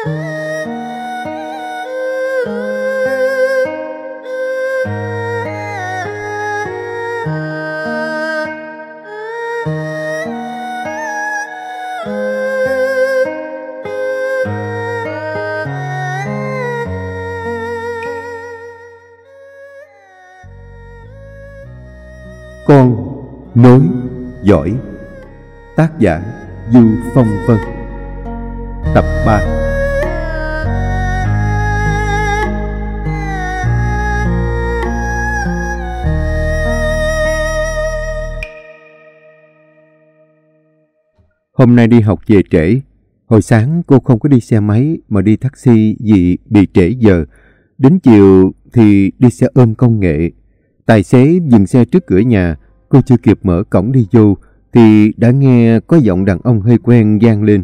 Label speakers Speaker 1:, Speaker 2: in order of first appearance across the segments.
Speaker 1: Con nối dõi. Tác giả Du Phong Vân. Tập 3. Hôm nay đi học về trễ. Hồi sáng cô không có đi xe máy mà đi taxi vì bị trễ giờ. Đến chiều thì đi xe ôm công nghệ. Tài xế dừng xe trước cửa nhà. Cô chưa kịp mở cổng đi vô thì đã nghe có giọng đàn ông hơi quen vang lên.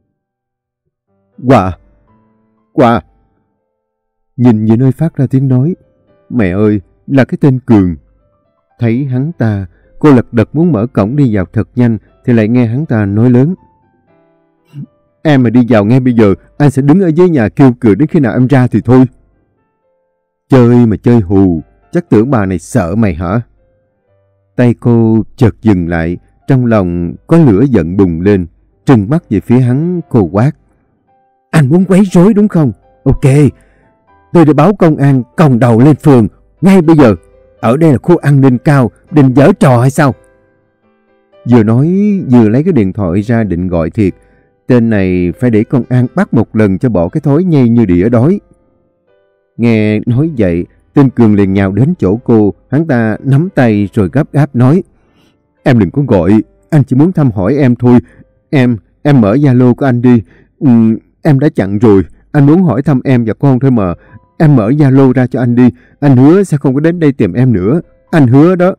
Speaker 1: Hòa. Nhìn về nơi phát ra tiếng nói. Mẹ ơi, là cái tên Cường. Thấy hắn ta, cô lật đật muốn mở cổng đi vào thật nhanh thì lại nghe hắn ta nói lớn. Em mà đi vào ngay bây giờ, anh sẽ đứng ở dưới nhà kêu cửa đến khi nào em ra thì thôi. Chơi mà chơi hù, chắc tưởng bà này sợ mày hả? Tay cô chợt dừng lại, trong lòng có lửa giận bùng lên, trừng mắt về phía hắn, cô quát. Anh muốn quấy rối đúng không? Ok, tôi đã báo công an còng đầu lên phường, ngay bây giờ. Ở đây là khu an ninh cao, định giở trò hay sao? Vừa nói vừa lấy cái điện thoại ra định gọi thiệt. Tên này phải để công an bắt một lần cho bỏ cái thói nhây như đĩa đói. Nghe nói vậy, tên Cường liền nhào đến chỗ cô, hắn ta nắm tay rồi gấp gáp nói. Em đừng có gọi, anh chỉ muốn thăm hỏi em thôi. Em mở Zalo của anh đi. Em đã chặn rồi, anh muốn hỏi thăm em và con thôi mà. Em mở Zalo ra cho anh đi, anh hứa sẽ không có đến đây tìm em nữa. Anh hứa đó.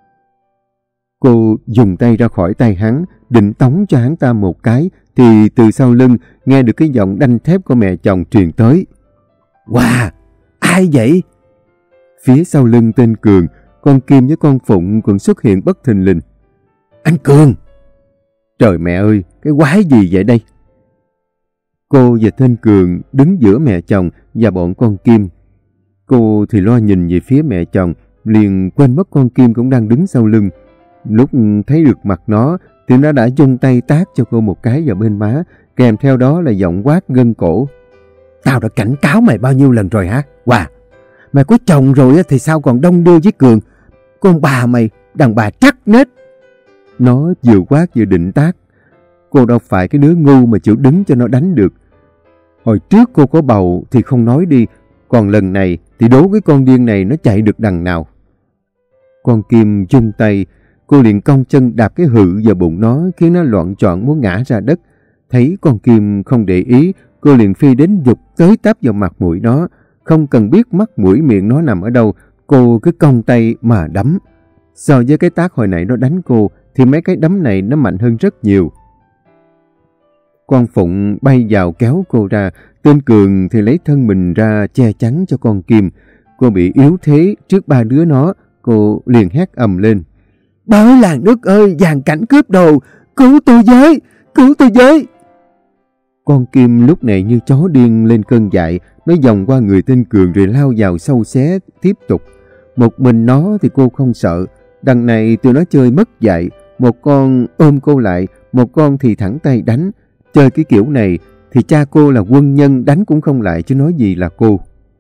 Speaker 1: Cô dùng tay ra khỏi tay hắn, định tống cho hắn ta một cái, thì từ sau lưng nghe được cái giọng đanh thép của mẹ chồng truyền tới. Wow, ai vậy? Phía sau lưng tên Cường, con Kim với con Phụng cũng xuất hiện bất thình lình. Anh Cường! Trời mẹ ơi, cái quái gì vậy đây? Cô và tên Cường đứng giữa mẹ chồng và bọn con Kim. Cô thì lo nhìn về phía mẹ chồng, liền quên mất con Kim cũng đang đứng sau lưng. Lúc thấy được mặt nó thì nó đã giơ tay tát cho cô một cái vào bên má, kèm theo đó là giọng quát gân cổ. Tao đã cảnh cáo mày bao nhiêu lần rồi hả? Wow! Mày có chồng rồi thì sao còn đông đưa với Cường? Con bà mày, đàn bà trắc nết. Nó vừa quát vừa định tát. Cô đâu phải cái đứa ngu mà chịu đứng cho nó đánh được. Hồi trước cô có bầu thì không nói đi, còn lần này thì đố cái con điên này nó chạy được đằng nào. Con Kim vung tay, cô liền cong chân đạp cái hự vào bụng nó khiến nó loạn choạng muốn ngã ra đất. Thấy con Kim không để ý, cô liền phi đến giục tới táp vào mặt mũi nó. Không cần biết mắt mũi miệng nó nằm ở đâu, cô cứ cong tay mà đấm. So với cái tát hồi nãy nó đánh cô thì mấy cái đấm này nó mạnh hơn rất nhiều. Con Phụng bay vào kéo cô ra, tên Cường thì lấy thân mình ra che chắn cho con Kim. Cô bị yếu thế trước ba đứa nó, cô liền hét ầm lên. Bà ơi làng nước ơi, dàn cảnh cướp đồ, cứu tôi với, cứu tôi với. Con Kim lúc này như chó điên lên cơn dại, nó vòng qua người tên Cường rồi lao vào sâu xé tiếp tục. Một mình nó thì cô không sợ, đằng này tụi nó chơi mất dạy, một con ôm cô lại, một con thì thẳng tay đánh. Chơi cái kiểu này thì cha cô là quân nhân đánh cũng không lại chứ nói gì là cô.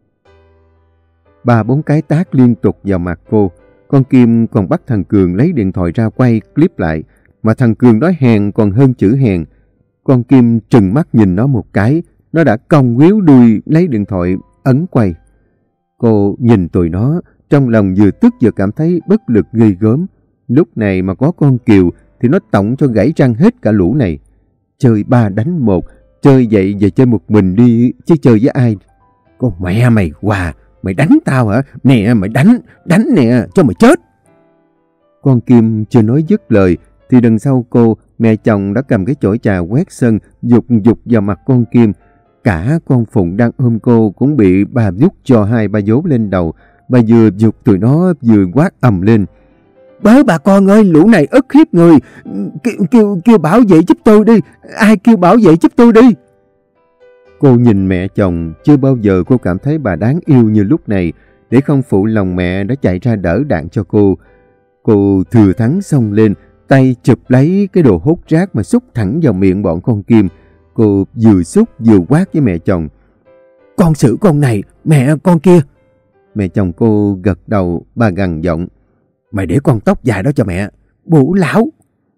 Speaker 1: 3-4 cái tát liên tục vào mặt cô. Con Kim còn bắt thằng Cường lấy điện thoại ra quay clip lại, mà thằng Cường đó hèn còn hơn chữ hèn. Con Kim trừng mắt nhìn nó một cái, nó đã cong quíu đuôi lấy điện thoại ấn quay. Cô nhìn tụi nó, trong lòng vừa tức vừa cảm thấy bất lực ghê gớm. Lúc này mà có con Kiều thì nó tọng cho gãy răng hết cả lũ này. Chơi 3 đánh 1, chơi vậy và chơi một mình đi chứ chơi với ai? Con mẹ mày, Hòa, mày đánh tao hả? Nè, mày đánh nè, cho mày chết. Con Kim chưa nói dứt lời thì đằng sau cô, mẹ chồng đã cầm cái chổi trà quét sân, dục vào mặt con Kim. Cả con Phụng đang ôm cô cũng bị bà vút cho 2-3 vố lên đầu. Bà vừa dục tụi nó vừa quát ầm lên. Bớ bà con ơi, lũ này ức hiếp người, kêu bảo vệ giúp tôi đi, ai kêu bảo vệ giúp tôi đi. Cô nhìn mẹ chồng, chưa bao giờ cô cảm thấy bà đáng yêu như lúc này. Để không phụ lòng mẹ đã chạy ra đỡ đạn cho cô. Cô thừa thắng xông lên, tay chụp lấy cái đồ hút rác mà xúc thẳng vào miệng bọn con Kim. Cô vừa xúc vừa quát với mẹ chồng. Con xử con này, mẹ con kia. Mẹ chồng cô gật đầu, bà gằn giọng. Mày để con tóc dài đó cho mẹ, bủ lão.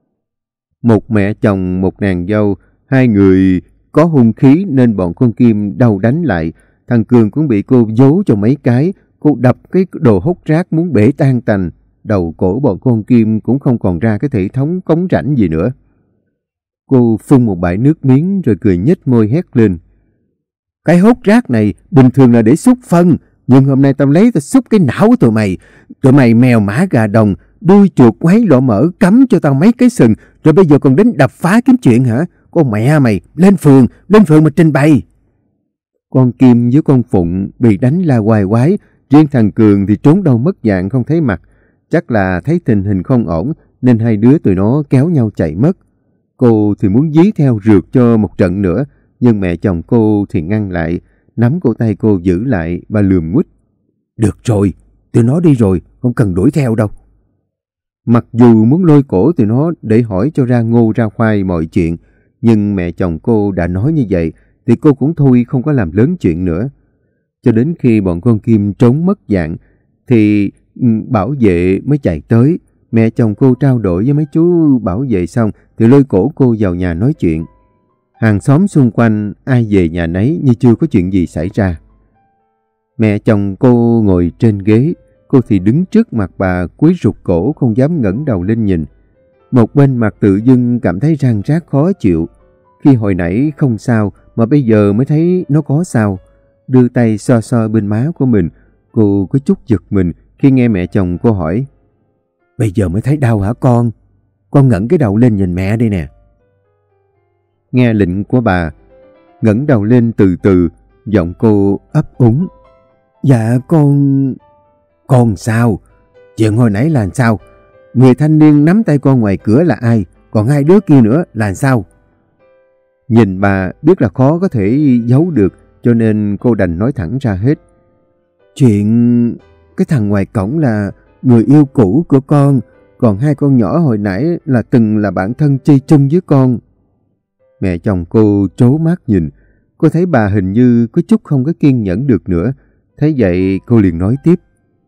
Speaker 1: Một mẹ chồng, một nàng dâu, hai người có hung khí nên bọn con Kim đau đánh lại. Thằng Cường cũng bị cô vố cho mấy cái. Cô đập cái đồ hút rác muốn bể tan tành. Đầu cổ bọn con Kim cũng không còn ra cái hệ thống cống rãnh gì nữa. Cô phun một bãi nước miếng rồi cười nhếch môi hét lên. Cái hút rác này bình thường là để xúc phân, nhưng hôm nay tao lấy tao xúc cái não của tụi mày. Tụi mày mèo mã gà đồng, đuôi chuột quấy lọ mỡ, cắm cho tao mấy cái sừng, rồi bây giờ còn đến đập phá kiếm chuyện hả? Con mẹ mày, lên phường mà trình bày. Con Kim với con Phụng bị đánh la hoài quái, riêng thằng Cường thì trốn đâu mất dạng không thấy mặt. Chắc là thấy tình hình không ổn nên hai đứa tụi nó kéo nhau chạy mất. Cô thì muốn dí theo rượt cho một trận nữa, nhưng mẹ chồng cô thì ngăn lại, nắm cổ tay cô giữ lại, bà lườm nguýt. Được rồi, tụi nó đi rồi, không cần đuổi theo đâu. Mặc dù muốn lôi cổ tụi nó để hỏi cho ra ngô ra khoai mọi chuyện, nhưng mẹ chồng cô đã nói như vậy thì cô cũng thôi không có làm lớn chuyện nữa. Cho đến khi bọn con Kim trốn mất dạng thì bảo vệ mới chạy tới. Mẹ chồng cô trao đổi với mấy chú bảo vệ xong thì lôi cổ cô vào nhà nói chuyện. Hàng xóm xung quanh ai về nhà nấy như chưa có chuyện gì xảy ra. Mẹ chồng cô ngồi trên ghế, cô thì đứng trước mặt bà cúi rụt cổ không dám ngẩng đầu lên nhìn. Một bên mặt tự dưng cảm thấy răng rác khó chịu. Khi hồi nãy không sao mà bây giờ mới thấy nó có sao. Đưa tay xoa xoa bên má của mình, cô có chút giật mình khi nghe mẹ chồng cô hỏi. Bây giờ mới thấy đau hả con? Con ngẩng cái đầu lên nhìn mẹ đây nè. Nghe lệnh của bà, ngẩng đầu lên từ từ, giọng cô ấp úng. Dạ con sao? Chuyện hồi nãy là sao? Người thanh niên nắm tay con ngoài cửa là ai? Còn hai đứa kia nữa là sao? Nhìn bà biết là khó có thể giấu được, cho nên cô đành nói thẳng ra hết. Chuyện cái thằng ngoài cổng là người yêu cũ của con, còn hai con nhỏ hồi nãy là từng là bạn thân chơi chung với con. Mẹ chồng cô trố mắt nhìn, cô thấy bà hình như có chút không có kiên nhẫn được nữa. Thấy vậy cô liền nói tiếp.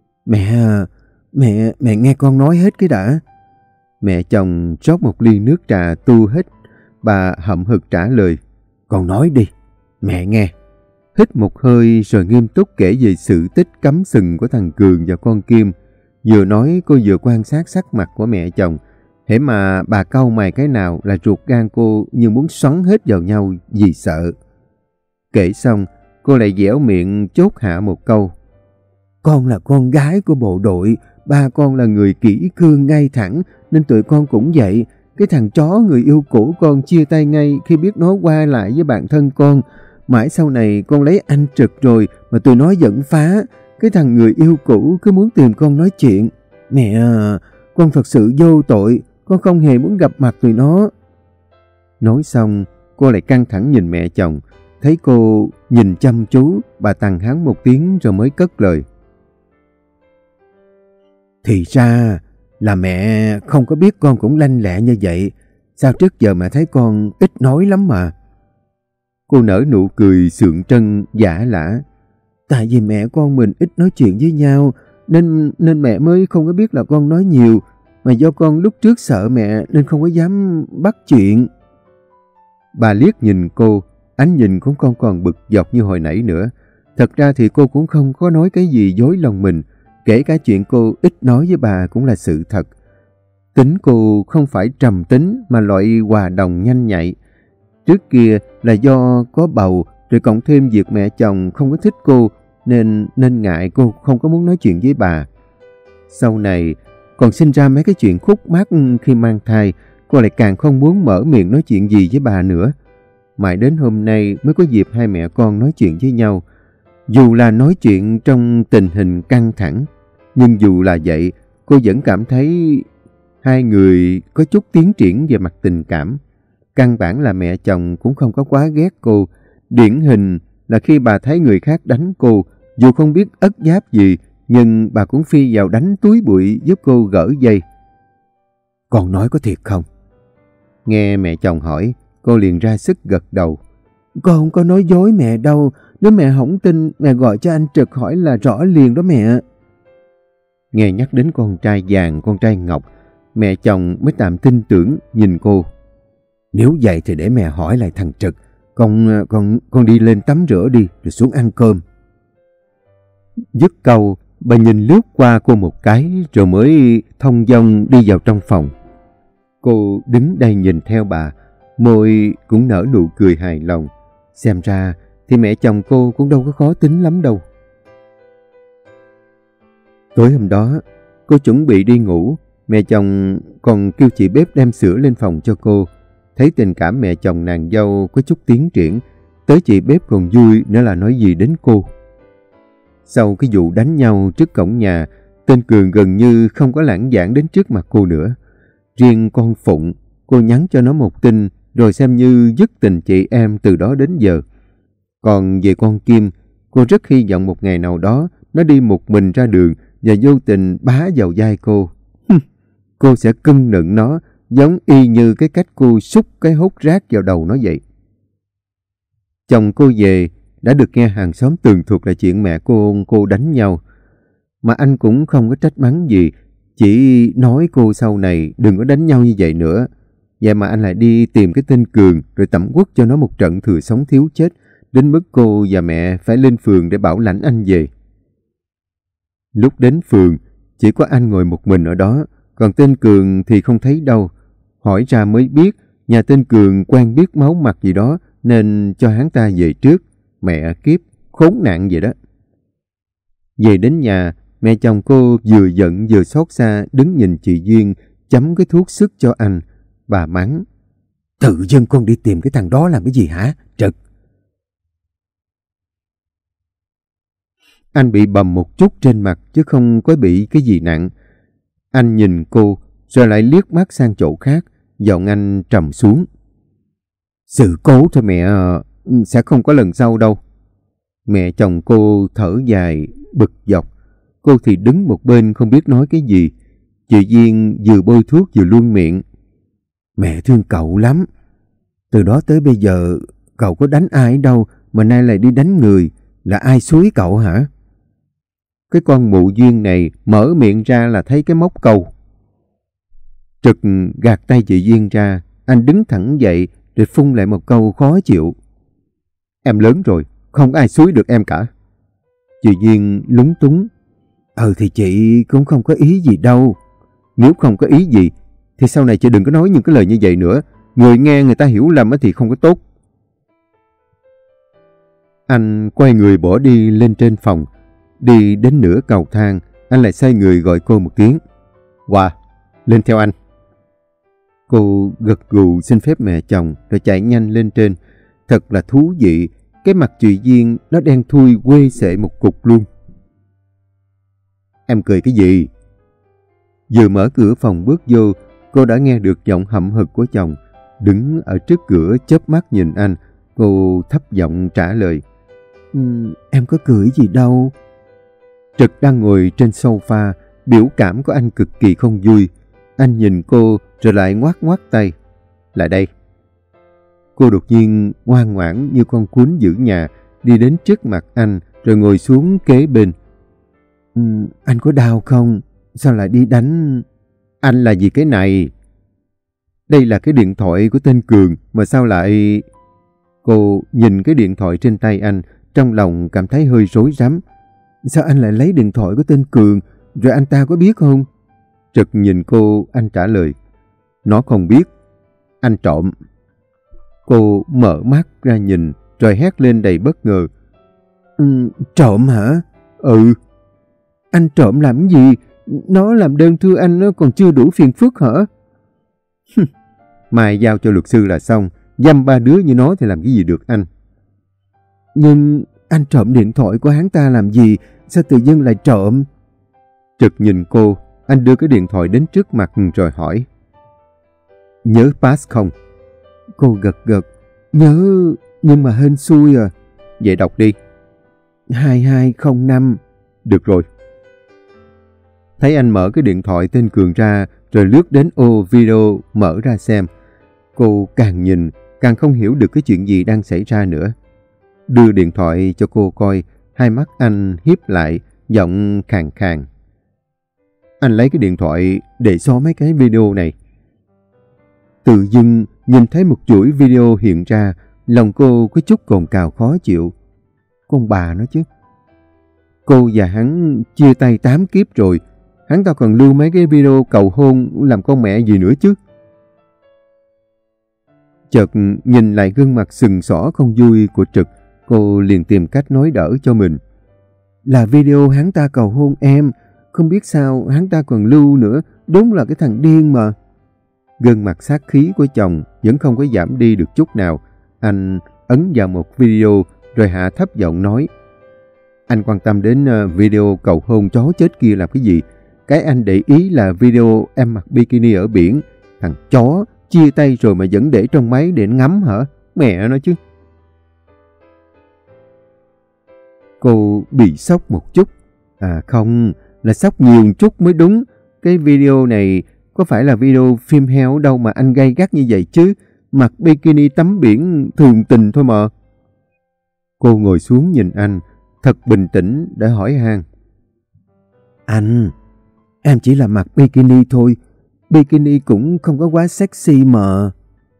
Speaker 1: Mẹ nghe con nói hết cái đã. Mẹ chồng rót một ly nước trà tu hết. Bà hậm hực trả lời. Con nói đi, mẹ nghe. Hít một hơi rồi nghiêm túc kể về sự tích cắm sừng của thằng Cường và con Kim. Vừa nói cô vừa quan sát sắc mặt của mẹ chồng. Hễ mà bà cau mày cái nào là ruột gan cô như muốn xoắn hết vào nhau vì sợ. Kể xong, cô lại dẻo miệng chốt hạ một câu. Con là con gái của bộ đội, ba con là người kỹ cương ngay thẳng, nên tụi con cũng vậy. Cái thằng chó người yêu cũ con chia tay ngay khi biết nó qua lại với bạn thân con. Mãi sau này con lấy anh Trực rồi mà tụi nó vẫn phá. Cái thằng người yêu cũ cứ muốn tìm con nói chuyện. Mẹ à, con thật sự vô tội, con không hề muốn gặp mặt tụi nó. Nói xong, cô lại căng thẳng nhìn mẹ chồng. Thấy cô nhìn chăm chú, bà tằng hắng một tiếng rồi mới cất lời. Thì ra là mẹ không có biết con cũng lanh lẹ như vậy. Sao trước giờ mẹ thấy con ít nói lắm mà? Cô nở nụ cười sượng trân giả lả. Tại vì mẹ con mình ít nói chuyện với nhau, nên mẹ mới không có biết là con nói nhiều. Mà do con lúc trước sợ mẹ nên không có dám bắt chuyện. Bà liếc nhìn cô, ánh nhìn cũng không còn bực dọc như hồi nãy nữa. Thật ra thì cô cũng không có nói cái gì dối lòng mình. Kể cả chuyện cô ít nói với bà cũng là sự thật. Tính cô không phải trầm tính mà loại hòa đồng nhanh nhạy. Trước kia là do có bầu, rồi cộng thêm việc mẹ chồng không có thích cô, nên ngại cô không có muốn nói chuyện với bà. Sau này còn sinh ra mấy cái chuyện khúc mắc khi mang thai, cô lại càng không muốn mở miệng nói chuyện gì với bà nữa. Mãi đến hôm nay mới có dịp hai mẹ con nói chuyện với nhau. Dù là nói chuyện trong tình hình căng thẳng, nhưng dù là vậy, cô vẫn cảm thấy hai người có chút tiến triển về mặt tình cảm. Căn bản là mẹ chồng cũng không có quá ghét cô, Điển hình là khi bà thấy người khác đánh cô, dù không biết ất giáp gì, nhưng bà cũng phi vào đánh túi bụi giúp cô gỡ dây. Con nói có thiệt không? Nghe mẹ chồng hỏi, cô liền ra sức gật đầu. Con không có nói dối mẹ đâu. Nếu mẹ không tin, mẹ gọi cho anh Trực hỏi là rõ liền đó mẹ. Nghe nhắc đến con trai vàng, con trai ngọc, mẹ chồng mới tạm tin tưởng nhìn cô. Nếu vậy thì để mẹ hỏi lại thằng Trực. Con đi lên tắm rửa đi, rồi xuống ăn cơm. Dứt câu, bà nhìn lướt qua cô một cái rồi mới thong dong đi vào trong phòng. Cô đứng đây nhìn theo bà, môi cũng nở nụ cười hài lòng. Xem ra thì mẹ chồng cô cũng đâu có khó tính lắm đâu. Tối hôm đó, cô chuẩn bị đi ngủ, mẹ chồng còn kêu chị bếp đem sữa lên phòng cho cô. Thấy tình cảm mẹ chồng nàng dâu có chút tiến triển, tới chị bếp còn vui nữa là nói gì đến cô. Sau cái vụ đánh nhau trước cổng nhà, tên Cường gần như không có lãng vãng đến trước mặt cô nữa. Riêng con Phụng, cô nhắn cho nó một tin rồi xem như dứt tình chị em từ đó đến giờ. Còn về con Kim, cô rất hy vọng một ngày nào đó nó đi một mình ra đường và vô tình bá vào vai cô. Cô sẽ cưng nựng nó giống y như cái cách cô xúc cái hốt rác vào đầu nó vậy. Chồng cô về đã được nghe hàng xóm tường thuật là chuyện mẹ cô đánh nhau. Mà anh cũng không có trách mắng gì, chỉ nói cô sau này đừng có đánh nhau như vậy nữa. Vậy mà anh lại đi tìm cái tên Cường rồi tẩm quất cho nó một trận thừa sống thiếu chết, đến mức cô và mẹ phải lên phường để bảo lãnh anh về. Lúc đến phường, chỉ có anh ngồi một mình ở đó, còn tên Cường thì không thấy đâu. Hỏi ra mới biết, nhà tên Cường quen biết máu mặt gì đó nên cho hắn ta về trước. Mẹ kiếp, khốn nạn vậy đó. Về đến nhà, mẹ chồng cô vừa giận vừa xót xa đứng nhìn chị Duyên chấm cái thuốc sức cho anh. Bà mắng. Tự dưng con đi tìm cái thằng đó làm cái gì hả, Trực? Anh bị bầm một chút trên mặt chứ không có bị cái gì nặng. Anh nhìn cô rồi lại liếc mắt sang chỗ khác, giọng anh trầm xuống. Sự cố thôi mẹ, sẽ không có lần sau đâu. Mẹ chồng cô thở dài, bực dọc. Cô thì đứng một bên không biết nói cái gì. Chị Duyên vừa bôi thuốc vừa luôn miệng. Mẹ thương cậu lắm. Từ đó tới bây giờ cậu có đánh ai đâu mà nay lại đi đánh người. Là ai xúi cậu hả? Cái con mụ Duyên này mở miệng ra là thấy cái móc câu. Trực gạt tay chị Duyên ra. Anh đứng thẳng dậy rồi phun lại một câu khó chịu. Em lớn rồi, không ai xúi được em cả. Chị Duyên lúng túng. Thì chị cũng không có ý gì đâu. Nếu không có ý gì thì sau này chị đừng có nói những cái lời như vậy nữa. Người nghe người ta hiểu lầm thì không có tốt. Anh quay người bỏ đi lên trên phòng. Đi đến nửa cầu thang, anh lại xoay người gọi cô một tiếng. Hòa, lên theo anh. Cô gật gù xin phép mẹ chồng rồi chạy nhanh lên trên. Thật là thú vị. Cái mặt chị Duyên nó đen thui quê xệ một cục luôn. Em cười cái gì? Vừa mở cửa phòng bước vô, cô đã nghe được giọng hậm hực của chồng. Đứng ở trước cửa chớp mắt nhìn anh, cô thấp giọng trả lời. Em có cười gì đâu. Trực đang ngồi trên sofa, biểu cảm của anh cực kỳ không vui. Anh nhìn cô rồi lại ngoắc ngoắc tay. Lại đây. Cô đột nhiên ngoan ngoãn như con cún giữ nhà, đi đến trước mặt anh rồi ngồi xuống kế bên. Anh có đau không? Sao lại đi đánh? Anh là gì cái này? Đây là cái điện thoại của tên Cường mà sao lại... Cô nhìn cái điện thoại trên tay anh, trong lòng cảm thấy hơi rối rắm. Sao anh lại lấy điện thoại của tên Cường? Rồi anh ta có biết không? Trực nhìn cô, anh trả lời. Nó không biết. Anh trộm. Cô mở mắt ra nhìn, rồi hét lên đầy bất ngờ. Trộm hả? Ừ. Anh trộm làm gì? Nó làm đơn thư anh nó còn chưa đủ phiền phức hả? Mai giao cho luật sư là xong. Dăm ba đứa như nó thì làm cái gì được anh? Nhưng anh trộm điện thoại của hắn ta làm gì? Sao tự dưng lại trộm? Trực nhìn cô, anh đưa cái điện thoại đến trước mặt rồi hỏi. Nhớ pass không? Cô gật gật. Nhớ. nhưng mà hên xui à. Vậy đọc đi. 2205. Được rồi. Thấy anh mở cái điện thoại tên Cường ra rồi lướt đến ô video mở ra xem. Cô càng nhìn càng không hiểu được cái chuyện gì đang xảy ra nữa. Đưa điện thoại cho cô coi, hai mắt anh híp lại, giọng khàn khàn. Anh lấy cái điện thoại để xóa mấy cái video này. Tự dưng nhìn thấy một chuỗi video hiện ra, lòng cô có chút cồn cào khó chịu. Con bà nó chứ. Cô và hắn chia tay 8 kiếp rồi, hắn ta còn lưu mấy cái video cầu hôn làm con mẹ gì nữa chứ. Chợt nhìn lại gương mặt sừng sỏ không vui của Trực, cô liền tìm cách nói đỡ cho mình. Là video hắn ta cầu hôn em, không biết sao hắn ta còn lưu nữa, đúng là cái thằng điên mà. Gương mặt sát khí của chồng vẫn không có giảm đi được chút nào. Anh ấn vào một video rồi hạ thấp giọng nói. Anh quan tâm đến video cầu hôn chó chết kia làm cái gì? Cái anh để ý là video em mặc bikini ở biển. Thằng chó chia tay rồi mà vẫn để trong máy để ngắm hả? Mẹ nó chứ. Cô bị sốc một chút. À không, là sốc nhiều một chút mới đúng. Cái video này có phải là video phim heo đâu mà anh gay gắt như vậy chứ. Mặc bikini tắm biển thường tình thôi mà. Cô ngồi xuống nhìn anh, thật bình tĩnh để hỏi han. Anh, em chỉ là mặc bikini thôi. Bikini cũng không có quá sexy mà.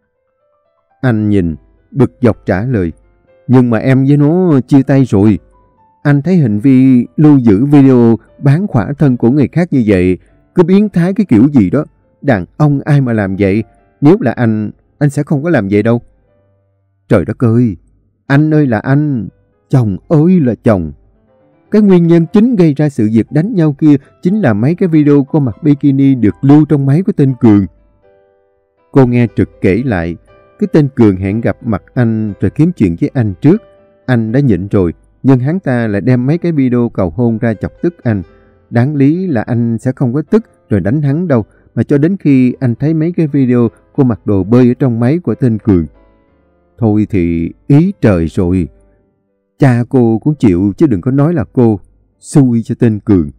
Speaker 1: Anh nhìn, bực dọc trả lời. Nhưng mà em với nó chia tay rồi. Anh thấy hành vi lưu giữ video bán khỏa thân của người khác như vậy, cứ biến thái cái kiểu gì đó. Đàn ông ai mà làm vậy? Nếu là anh sẽ không có làm vậy đâu. Trời đất ơi, anh ơi là anh, chồng ơi là chồng. Cái nguyên nhân chính gây ra sự việc đánh nhau kia chính là mấy cái video cô mặc bikini được lưu trong máy của tên Cường. Cô nghe Trực kể lại, cái tên Cường hẹn gặp mặt anh rồi kiếm chuyện với anh trước. Anh đã nhịn rồi, nhưng hắn ta lại đem mấy cái video cầu hôn ra chọc tức anh. Đáng lý là anh sẽ không có tức rồi đánh hắn đâu, mà cho đến khi anh thấy mấy cái video cô mặc đồ bơi ở trong máy của tên Cường. Thôi thì ý trời rồi. Cha cô cũng chịu chứ đừng có nói là cô. Xui cho tên Cường.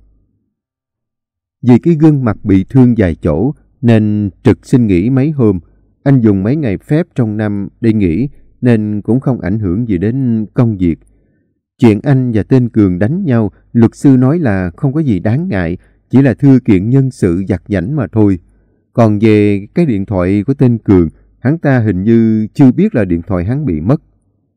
Speaker 1: Vì cái gương mặt bị thương vài chỗ nên Trực xin nghỉ mấy hôm. Anh dùng mấy ngày phép trong năm để nghỉ nên cũng không ảnh hưởng gì đến công việc. Chuyện anh và tên Cường đánh nhau, luật sư nói là không có gì đáng ngại, chỉ là thư kiện nhân sự vặt vãnh mà thôi. Còn về cái điện thoại của tên Cường, hắn ta hình như chưa biết là điện thoại hắn bị mất.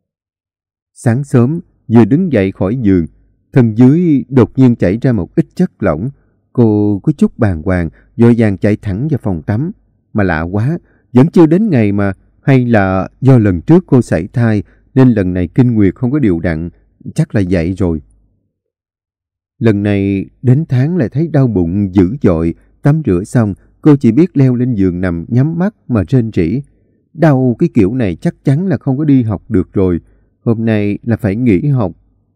Speaker 1: Sáng sớm, vừa đứng dậy khỏi giường, thân dưới đột nhiên chảy ra một ít chất lỏng. Cô có chút bàng hoàng, vội vàng chạy thẳng vào phòng tắm. Mà lạ quá, vẫn chưa đến ngày mà, hay là do lần trước cô sảy thai nên lần này kinh nguyệt không có đều đặn, chắc là vậy rồi. Lần này đến tháng lại thấy đau bụng dữ dội, tắm rửa xong, cô chỉ biết leo lên giường nằm nhắm mắt mà rên rỉ. Đau cái kiểu này chắc chắn là không có đi học được rồi, hôm nay là phải nghỉ học.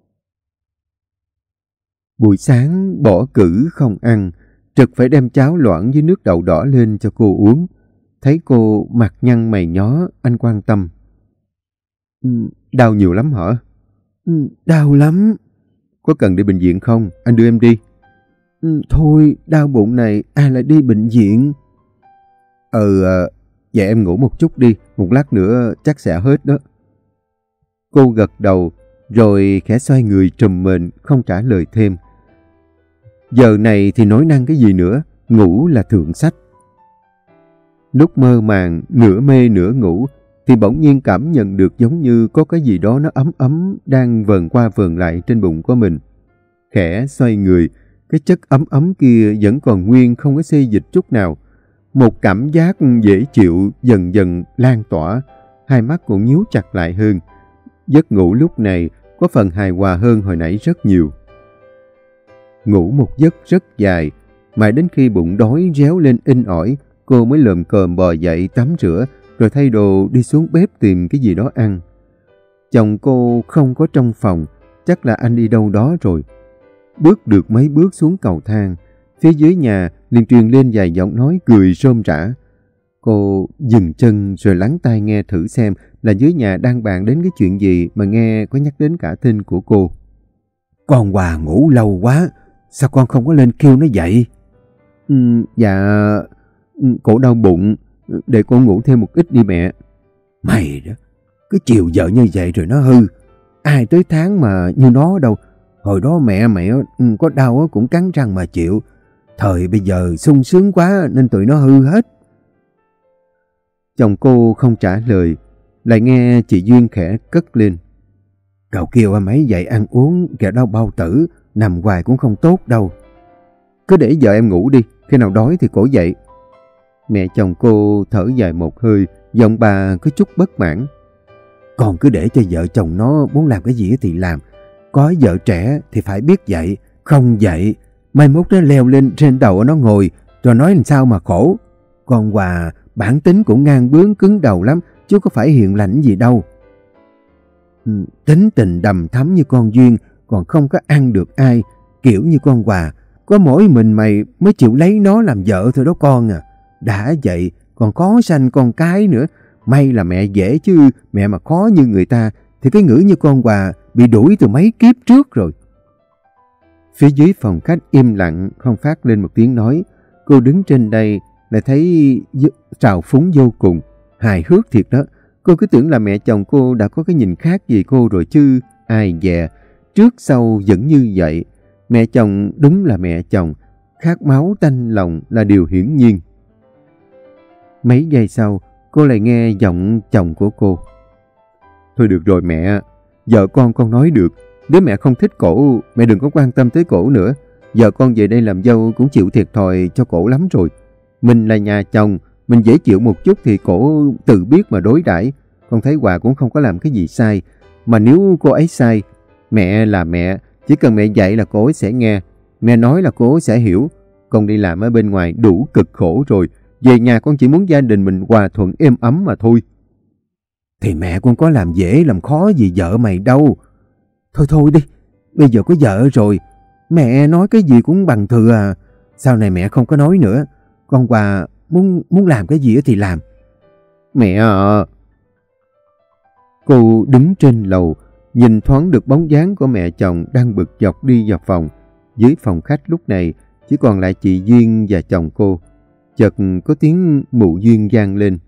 Speaker 1: Buổi sáng bỏ cử không ăn, Trực phải đem cháo loãng với nước đậu đỏ lên cho cô uống. Thấy cô mặt nhăn mày nhó, anh quan tâm. Đau nhiều lắm hả? Đau lắm. Có cần đi bệnh viện không? Anh đưa em đi. Thôi, đau bụng này ai lại đi bệnh viện? Vậy em ngủ một chút đi, một lát nữa chắc sẽ hết đó. Cô gật đầu, rồi khẽ xoay người trùm mền, không trả lời thêm. Giờ này thì nói năng cái gì nữa, ngủ là thượng sách. Lúc mơ màng, nửa mê nửa ngủ, thì bỗng nhiên cảm nhận được giống như có cái gì đó nó ấm ấm đang vờn qua vờn lại trên bụng của mình. Khẽ xoay người, cái chất ấm ấm kia vẫn còn nguyên, không có xê dịch chút nào. Một cảm giác dễ chịu dần dần lan tỏa, hai mắt cũng nhíu chặt lại hơn. Giấc ngủ lúc này có phần hài hòa hơn hồi nãy rất nhiều. Ngủ một giấc rất dài, mãi đến khi bụng đói réo lên inh ỏi, cô mới lồm cồm bò dậy tắm rửa, rồi thay đồ đi xuống bếp tìm cái gì đó ăn. Chồng cô không có trong phòng, chắc là anh đi đâu đó rồi. Bước được mấy bước xuống cầu thang, phía dưới nhà liền truyền lên vài giọng nói cười rôm rã. Cô dừng chân rồi lắng tai nghe thử xem là dưới nhà đang bàn đến cái chuyện gì mà nghe có nhắc đến cả tên của cô.
Speaker 2: Con Hòa ngủ lâu quá, sao con không có lên kêu nó dậy?
Speaker 1: Dạ, cổ đau bụng, để cô ngủ thêm một ít đi mẹ.
Speaker 2: Mày đó, cái chiều giờ như vậy rồi nó hư. Ai tới tháng mà như nó đâu. Hồi đó mẹ mày có đau cũng cắn răng mà chịu. Thời bây giờ sung sướng quá nên tụi nó hư hết.
Speaker 1: Chồng cô không trả lời, lại nghe chị Duyên khẽ cất lên.
Speaker 2: Cậu kêu em ấy dậy ăn uống kẻo đau bao tử, nằm hoài cũng không tốt đâu.
Speaker 1: Cứ để vợ em ngủ đi, khi nào đói thì cổ dậy. Mẹ chồng cô thở dài một hơi, giọng bà có chút bất mãn.
Speaker 2: Con cứ để cho vợ chồng nó muốn làm cái gì thì làm. Có vợ trẻ thì phải biết dạy, không dạy mai mốt nó leo lên trên đầu nó ngồi, rồi nói làm sao mà khổ. Con Hòa bản tính cũng ngang bướng cứng đầu lắm, chứ có phải hiền lành gì đâu. Tính tình đầm thắm như con Duyên còn không có ăn được ai. Kiểu như con Hòa, có mỗi mình mày mới chịu lấy nó làm vợ thôi đó con à. Đã vậy còn có sanh con cái nữa. May là mẹ dễ chứ mẹ mà khó như người ta thì cái ngữ như con Hòa bị đuổi từ mấy kiếp trước rồi.
Speaker 1: Phía dưới phòng khách im lặng, không phát lên một tiếng nói. Cô đứng trên đây lại thấy trào phúng vô cùng, hài hước thiệt đó. Cô cứ tưởng là mẹ chồng cô đã có cái nhìn khác về cô rồi chứ. Ai dè, trước sau vẫn như vậy. Mẹ chồng đúng là mẹ chồng, khát máu tanh lòng là điều hiển nhiên. Mấy giây sau, cô lại nghe giọng chồng của cô. Thôi được rồi mẹ, vợ con nói được. Nếu mẹ không thích cổ, mẹ đừng có quan tâm tới cổ nữa. Vợ con về đây làm dâu cũng chịu thiệt thòi cho cổ lắm rồi. Mình là nhà chồng, mình dễ chịu một chút thì cổ tự biết mà đối đãi. Con thấy Hòa cũng không có làm cái gì sai. Mà nếu cô ấy sai, mẹ là mẹ, chỉ cần mẹ dạy là cô ấy sẽ nghe. Mẹ nói là cô ấy sẽ hiểu. Con đi làm ở bên ngoài đủ cực khổ rồi. Về nhà con chỉ muốn gia đình mình hòa thuận êm ấm mà thôi.
Speaker 2: Thì mẹ con có làm dễ làm khó gì vợ mày đâu. Thôi đi, bây giờ có vợ rồi. Mẹ nói cái gì cũng bằng thừa à. Sau này mẹ không có nói nữa. Con Hòa muốn làm cái gì thì làm.
Speaker 1: Mẹ à. Cô đứng trên lầu, nhìn thoáng được bóng dáng của mẹ chồng đang bực dọc đi vào phòng. Dưới phòng khách lúc này chỉ còn lại chị Duyên và chồng cô. Chợt có tiếng mụ Duyên vang lên.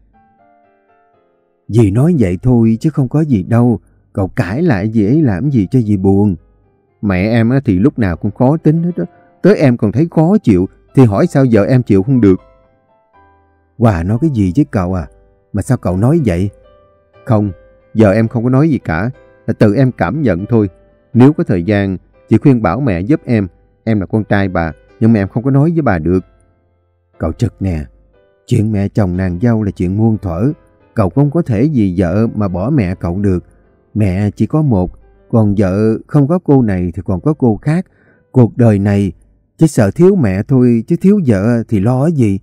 Speaker 2: Dì nói vậy thôi chứ không có gì đâu. Cậu cãi lại dì ấy làm gì cho dì buồn.
Speaker 1: Mẹ em thì lúc nào cũng khó tính hết đó. Tới em còn thấy khó chịu thì hỏi sao vợ em chịu không được.
Speaker 2: Hòa nói cái gì chứ cậu à? Mà sao cậu nói vậy?
Speaker 1: Không, vợ em không có nói gì cả. Là tự em cảm nhận thôi. Nếu có thời gian, chị khuyên bảo mẹ giúp em. Em là con trai bà, nhưng mà em không có nói với bà được.
Speaker 2: Cậu trực nè. Chuyện mẹ chồng nàng dâu là chuyện muôn thuở. Cậu không có thể vì vợ mà bỏ mẹ cậu được. Mẹ chỉ có một, còn vợ không có cô này thì còn có cô khác. Cuộc đời này chỉ sợ thiếu mẹ thôi, chứ thiếu vợ thì lo gì.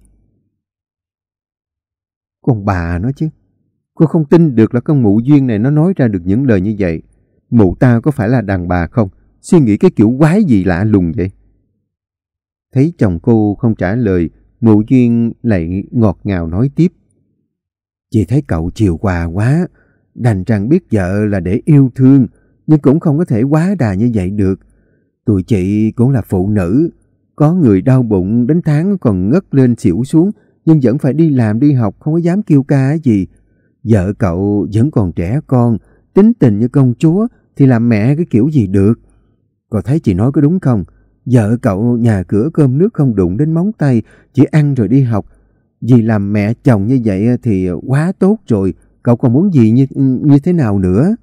Speaker 1: Con bà nói chứ. Cô không tin được là con mụ Duyên này nó nói ra được những lời như vậy. Mụ ta có phải là đàn bà không? Suy nghĩ cái kiểu quái gì lạ lùng vậy? Thấy chồng cô không trả lời, mụ Duyên lại ngọt ngào nói tiếp.
Speaker 2: Chị thấy cậu chiều Hòa quá, đành rằng biết vợ là để yêu thương, nhưng cũng không có thể quá đà như vậy được. Tụi chị cũng là phụ nữ, có người đau bụng đến tháng còn ngất lên xỉu xuống, nhưng vẫn phải đi làm đi học, không có dám kêu ca gì. Vợ cậu vẫn còn trẻ con, tính tình như công chúa thì làm mẹ cái kiểu gì được. Cậu thấy chị nói có đúng không? Vợ cậu nhà cửa cơm nước không đụng đến móng tay, chỉ ăn rồi đi học. Vì làm mẹ chồng như vậy thì quá tốt rồi, cậu còn muốn gì như thế nào nữa?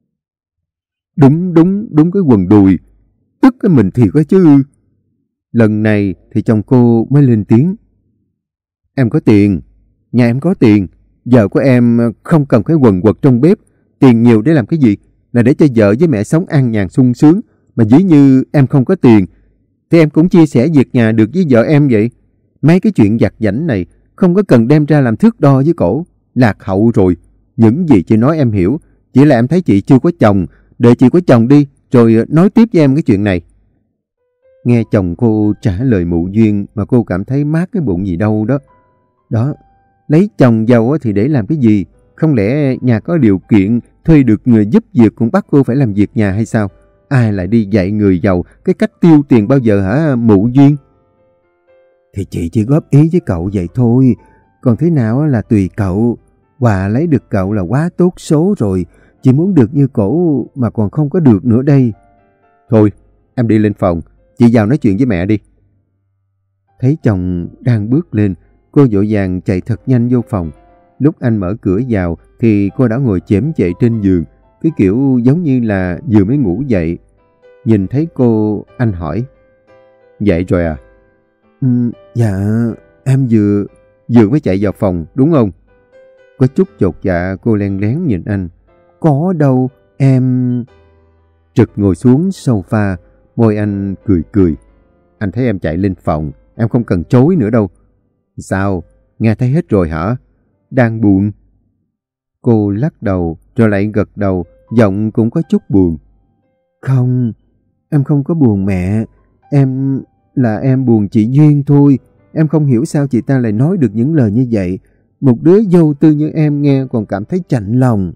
Speaker 1: Đúng cái quần đùi, tức cái mình thiệt đó chứ. Lần này thì chồng cô mới lên tiếng. Em có tiền, nhà em có tiền, vợ của em không cần cái quần quật trong bếp. Tiền nhiều để làm cái gì? Là để cho vợ với mẹ sống an nhàn sung sướng. Mà dĩ như em không có tiền thì em cũng chia sẻ việc nhà được với vợ em vậy. Mấy cái chuyện vặt vãnh này không có cần đem ra làm thước đo với cổ. Lạc hậu rồi. Những gì chị nói em hiểu. Chỉ là em thấy chị chưa có chồng. Đợi chị có chồng đi rồi nói tiếp với em cái chuyện này. Nghe chồng cô trả lời mụ Duyên mà cô cảm thấy mát cái bụng gì đâu đó. Đó, Lấy chồng giàu thì để làm cái gì? Không lẽ nhà có điều kiện thuê được người giúp việc cũng bắt cô phải làm việc nhà hay sao? Ai lại đi dạy người giàu cái cách tiêu tiền bao giờ hả mụ Duyên?
Speaker 2: Thì chị chỉ góp ý với cậu vậy thôi. Còn thế nào là tùy cậu. Hòa lấy được cậu là quá tốt số rồi. Chị muốn được như cổ mà còn không có được nữa đây.
Speaker 1: Thôi, em đi lên phòng. Chị vào nói chuyện với mẹ đi.
Speaker 2: Thấy chồng đang bước lên, cô vội vàng chạy thật nhanh vô phòng. Lúc anh mở cửa vào thì cô đã ngồi chễm chệ trên giường, cái kiểu giống như là vừa mới ngủ dậy. Nhìn thấy cô, anh hỏi.
Speaker 1: Dậy rồi à?
Speaker 2: Dạ, em vừa
Speaker 1: mới chạy vào phòng, đúng không?
Speaker 2: Có chút chột dạ, cô len lén nhìn anh. Có đâu, em...
Speaker 1: Trực ngồi xuống sofa, môi anh cười cười. Anh thấy em chạy lên phòng, em không cần chối nữa đâu. Sao? Nghe thấy hết rồi hả? Đang buồn?
Speaker 2: Cô lắc đầu, rồi lại gật đầu, giọng cũng có chút buồn. Không, em không có buồn mẹ. Em buồn chị Duyên thôi. Em không hiểu sao chị ta lại nói được những lời như vậy. Một đứa dâu tư như em nghe còn cảm thấy chạnh lòng.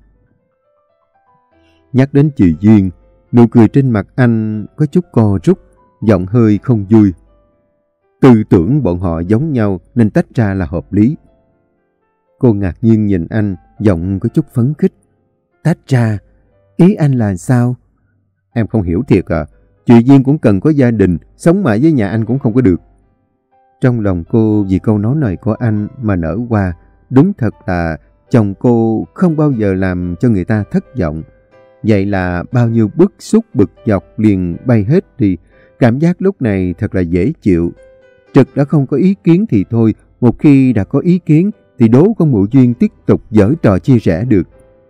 Speaker 1: Nhắc đến chị Duyên, nụ cười trên mặt anh có chút co rút, giọng hơi không vui. Tư tưởng bọn họ giống nhau nên tách ra là hợp lý.
Speaker 2: Cô ngạc nhiên nhìn anh, giọng có chút phấn khích. Tách ra? Ý anh là sao?
Speaker 1: Em không hiểu thiệt à? Chị Duyên cũng cần có gia đình, sống mãi với nhà anh cũng không có được.
Speaker 2: Trong lòng cô vì câu nói này của anh mà nở hoa. Đúng thật là chồng cô không bao giờ làm cho người ta thất vọng. Vậy là bao nhiêu bức xúc bực dọc liền bay hết đi. Cảm giác lúc này thật là dễ chịu. Trực đã không có ý kiến thì thôi. Một khi đã có ý kiến thì đố con mụ Duyên tiếp tục giở trò chia rẽ được.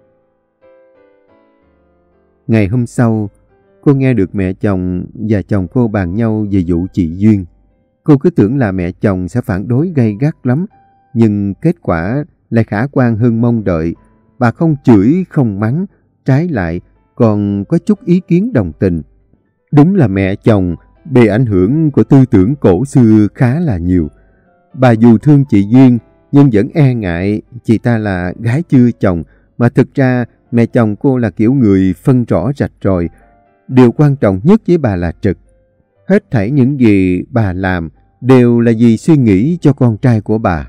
Speaker 2: Ngày hôm sau, cô nghe được mẹ chồng và chồng cô bàn nhau về vụ chị Duyên. Cô cứ tưởng là mẹ chồng sẽ phản đối gay gắt lắm, nhưng kết quả lại khả quan hơn mong đợi. Bà không chửi, không mắng, trái lại còn có chút ý kiến đồng tình.
Speaker 1: Đúng là mẹ chồng bị ảnh hưởng của tư tưởng cổ xưa khá là nhiều. Bà dù thương chị Duyên nhưng vẫn e ngại chị ta là gái chưa chồng, mà thực ra mẹ chồng cô là kiểu người phân rõ rạch ròi. Điều quan trọng nhất với bà là Trực. Hết thảy những gì bà làm đều là vì suy nghĩ cho con trai của bà.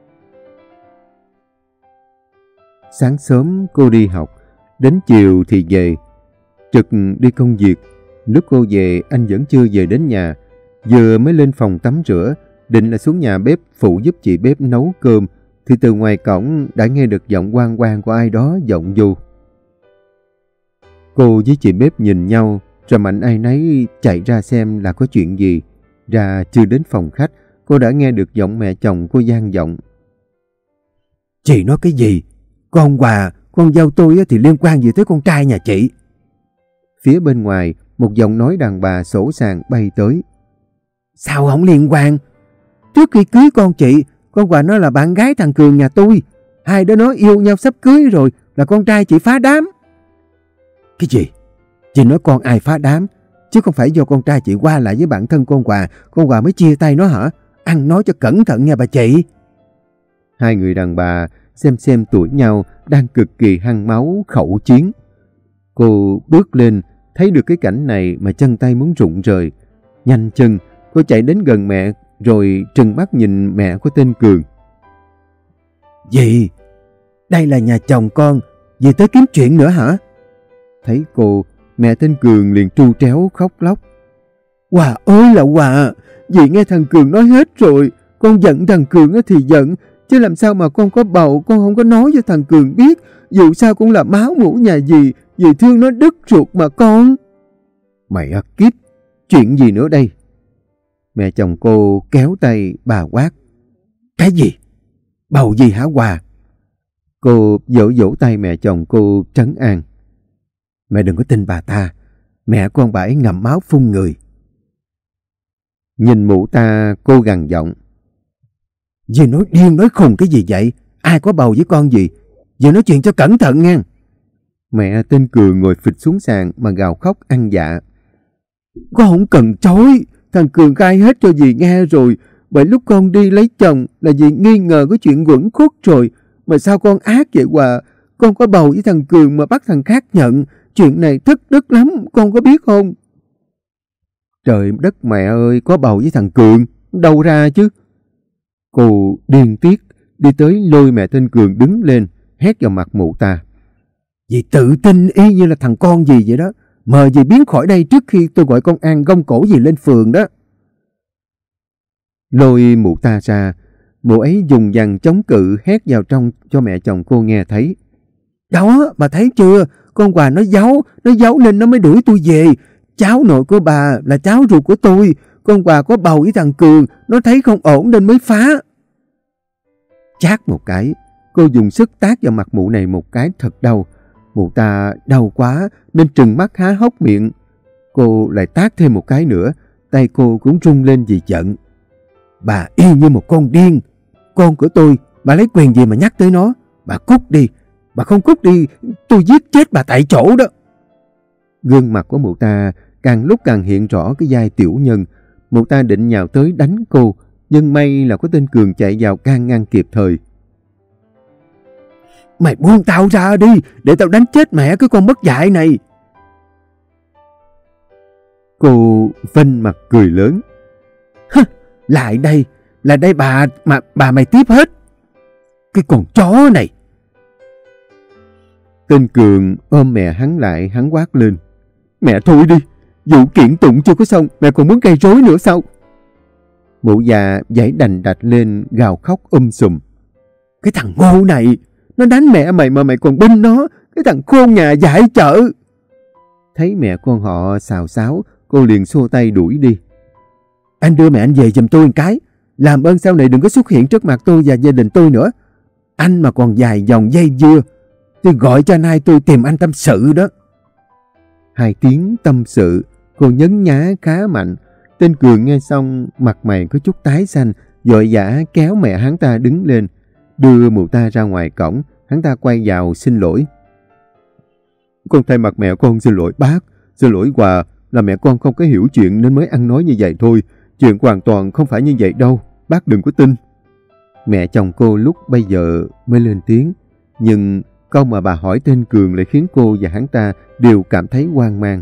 Speaker 2: Sáng sớm cô đi học, đến chiều thì về. Trực đi công việc. Lúc cô về anh vẫn chưa về đến nhà. Vừa mới lên phòng tắm rửa, định là xuống nhà bếp phụ giúp chị bếp nấu cơm, thì từ ngoài cổng đã nghe được giọng oang oang của ai đó vọng vô. Cô với chị bếp nhìn nhau, rồi mạnh ai nấy chạy ra xem là có chuyện gì. Ra chưa đến phòng khách, cô đã nghe được giọng mẹ chồng cô vang vọng. Chị nói cái gì? Con Hòa, con dâu tôi thì liên quan gì tới con trai nhà chị? Phía bên ngoài, một giọng nói đàn bà sổ sàng bay tới. Sao không liên quan? Trước khi cưới con chị, con Hòa nói là bạn gái thằng Cường nhà tôi. Hai đứa nó yêu nhau sắp cưới rồi là con trai chị phá đám. Cái gì? Chị nói con ai phá đám? Chứ không phải do con trai chị qua lại với bạn thân con Hòa mới chia tay nó hả? Ăn nói cho cẩn thận nha bà chị. Hai người đàn bà xem tuổi nhau đang cực kỳ hăng máu khẩu chiến. Cô bước lên, thấy được cái cảnh này mà chân tay muốn rụng rời. Nhanh chân, cô chạy đến gần mẹ rồi trừng mắt nhìn mẹ của tên Cường. Dì, đây là nhà chồng con, dì tới kiếm chuyện nữa hả? Thấy cô, mẹ tên Cường liền tru tréo khóc lóc. Hòa ơi là Hòa, dì nghe thằng Cường nói hết rồi. Con giận thằng Cường thì giận, chứ làm sao mà con có bầu con không có nói cho thằng Cường biết. Dù sao cũng là máu mủ nhà dì, dì thương nó đứt ruột mà con. Mày kiếp, chuyện gì nữa đây? Mẹ chồng cô kéo tay bà quát. Cái gì? Bầu gì hả Hòa? Cô vỗ tay mẹ chồng cô trấn an. Mẹ đừng có tin bà ta, mẹ con bà ấy ngậm máu phun người. Nhìn mụ ta, cô gằn giọng. Dì nói điên nói khùng cái gì vậy? Ai có bầu với con gì? Dì nói chuyện cho cẩn thận nha. Mẹ tên Cường ngồi phịch xuống sàn mà gào khóc ăn dạ. Con không cần chối, thằng Cường khai hết cho dì nghe rồi. Bởi lúc con đi lấy chồng là vì nghi ngờ có chuyện uẩn khúc rồi. Mà sao con ác vậy Hòa? Con có bầu với thằng Cường mà bắt thằng khác nhận. Chuyện này thất đức lắm, con có biết không?
Speaker 1: Trời đất mẹ ơi, có bầu với thằng Cường, đâu ra chứ? Cô điên tiết đi tới lôi mẹ tên Cường đứng lên, hét vào mặt mụ ta.
Speaker 2: Dì tự tin y như là thằng con gì vậy đó. Mời dì biến khỏi đây trước khi tôi gọi công an gông cổ dì lên phường đó.
Speaker 1: Lôi mụ ta ra, mụ ấy dùng dằn chống cự hét vào trong cho mẹ chồng cô nghe thấy.
Speaker 2: Đó, bà thấy chưa? Con Hòa nó giấu nên nó mới đuổi tôi về. Cháu nội của bà là cháu ruột của tôi. Con Hòa có bầu với thằng Cường, nó thấy không ổn nên mới phá.
Speaker 1: Chát một cái, cô dùng sức tát vào mặt mụ này một cái thật đau. Mụ ta đau quá nên trừng mắt há hốc miệng. Cô lại tát thêm một cái nữa, tay cô cũng rung lên vì giận.
Speaker 2: Bà y như một con điên. Con của tôi, bà lấy quyền gì mà nhắc tới nó? Bà cút đi. Bà không cút đi, tôi giết chết bà tại chỗ đó.
Speaker 1: Gương mặt của mụ ta càng lúc càng hiện rõ cái vai tiểu nhân. Mụ ta định nhào tới đánh cô, nhưng may là có tên Cường chạy vào can ngăn kịp thời.
Speaker 2: Mày buông tao ra đi, để tao đánh chết mẹ cái con mất dạy này.
Speaker 1: Cô phanh mặt cười lớn.
Speaker 2: Lại đây bà mày tiếp hết. Cái con chó này.
Speaker 1: Tên Cường ôm mẹ hắn lại, hắn quát lên. Mẹ thôi đi, vụ kiện tụng chưa có xong, mẹ còn muốn gây rối nữa sao? Mụ già giãy đành đạch lên gào khóc sùm.
Speaker 2: Cái thằng ngu này, nó đánh mẹ mày mà mày còn binh nó. Cái thằng khôn nhà dại chợ.
Speaker 1: Thấy mẹ con họ xào xáo, cô liền xua tay đuổi đi.
Speaker 2: Anh đưa mẹ anh về giùm tôi một cái. Làm ơn sau này đừng có xuất hiện trước mặt tôi và gia đình tôi nữa. Anh mà còn dài dòng dây dưa, tôi gọi cho anh hai tôi tìm anh tâm sự đó.
Speaker 1: 2 tiếng tâm sự, cô nhấn nhá khá mạnh. Tên Cường nghe xong, mặt mày có chút tái xanh, vội vã kéo mẹ hắn ta đứng lên, đưa mụ ta ra ngoài cổng. Hắn ta quay vào xin lỗi. Con thay mặt mẹ con xin lỗi bác, xin lỗi Hòa, là mẹ con không có hiểu chuyện nên mới ăn nói như vậy thôi. Chuyện hoàn toàn không phải như vậy đâu, bác đừng có tin. Mẹ chồng cô lúc bây giờ mới lên tiếng, nhưng câu mà bà hỏi tên Cường lại khiến cô và hắn ta đều cảm thấy hoang mang.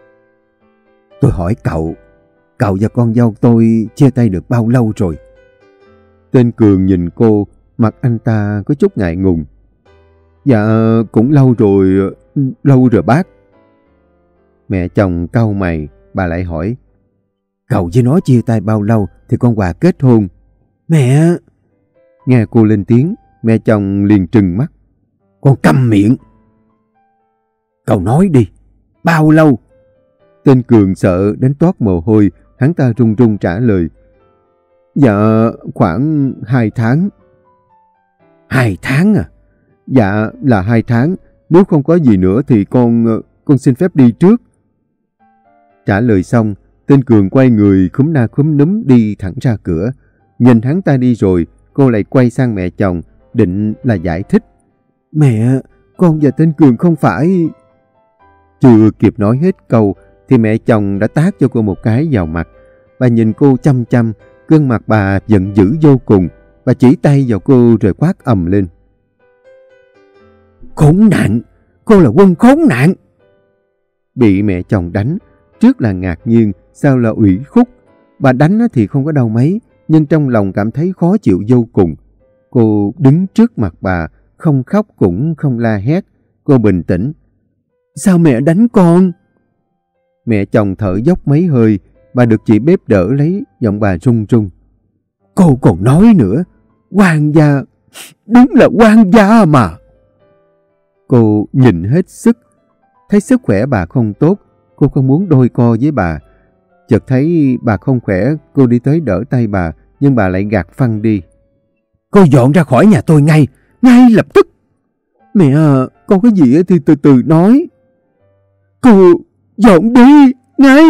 Speaker 2: Tôi hỏi cậu và con dâu tôi chia tay được bao lâu rồi?
Speaker 1: Tên Cường nhìn cô, mặt anh ta có chút ngại ngùng. Dạ, cũng lâu rồi bác. Mẹ chồng cau mày, bà lại hỏi.
Speaker 2: Cậu với nó chia tay bao lâu thì con Hòa kết hôn? Mẹ!
Speaker 1: Nghe cô lên tiếng, mẹ chồng liền trừng mắt.
Speaker 2: Con câm miệng! Cậu nói đi, bao lâu?
Speaker 1: Tên Cường sợ đến toát mồ hôi, hắn ta run run trả lời. Dạ, khoảng 2 tháng.
Speaker 2: 2 tháng à?
Speaker 1: Dạ, là 2 tháng. Nếu không có gì nữa thì con xin phép đi trước. Trả lời xong, tên Cường quay người khúm na khúm núm đi thẳng ra cửa. Nhìn hắn ta đi rồi, cô lại quay sang mẹ chồng, định là giải thích.
Speaker 2: Mẹ, con và tên Cường không phải...
Speaker 1: Chưa kịp nói hết câu, thì mẹ chồng đã tát cho cô một cái vào mặt. Bà nhìn cô chăm chăm, gương mặt bà giận dữ vô cùng. Bà chỉ tay vào cô rồi quát ầm lên.
Speaker 2: Khốn nạn! Cô là quân khốn nạn!
Speaker 1: Bị mẹ chồng đánh, trước là ngạc nhiên, sau là ủy khúc. Bà đánh thì không có đau mấy, nhưng trong lòng cảm thấy khó chịu vô cùng. Cô đứng trước mặt bà, không khóc cũng không la hét. Cô bình tĩnh.
Speaker 2: Sao mẹ đánh con?
Speaker 1: Mẹ chồng thở dốc mấy hơi, bà được chị bếp đỡ lấy, giọng bà run run.
Speaker 2: Cô còn nói nữa, quan gia, đúng là quan gia mà.
Speaker 1: Cô nhìn hết sức, thấy sức khỏe bà không tốt, cô không muốn đôi co với bà. Chợt thấy bà không khỏe, cô đi tới đỡ tay bà, nhưng bà lại gạt phăng đi.
Speaker 2: Cô dọn ra khỏi nhà tôi ngay lập tức. Mẹ à, con có gì thì từ từ nói. Cô dọn đi, ngay.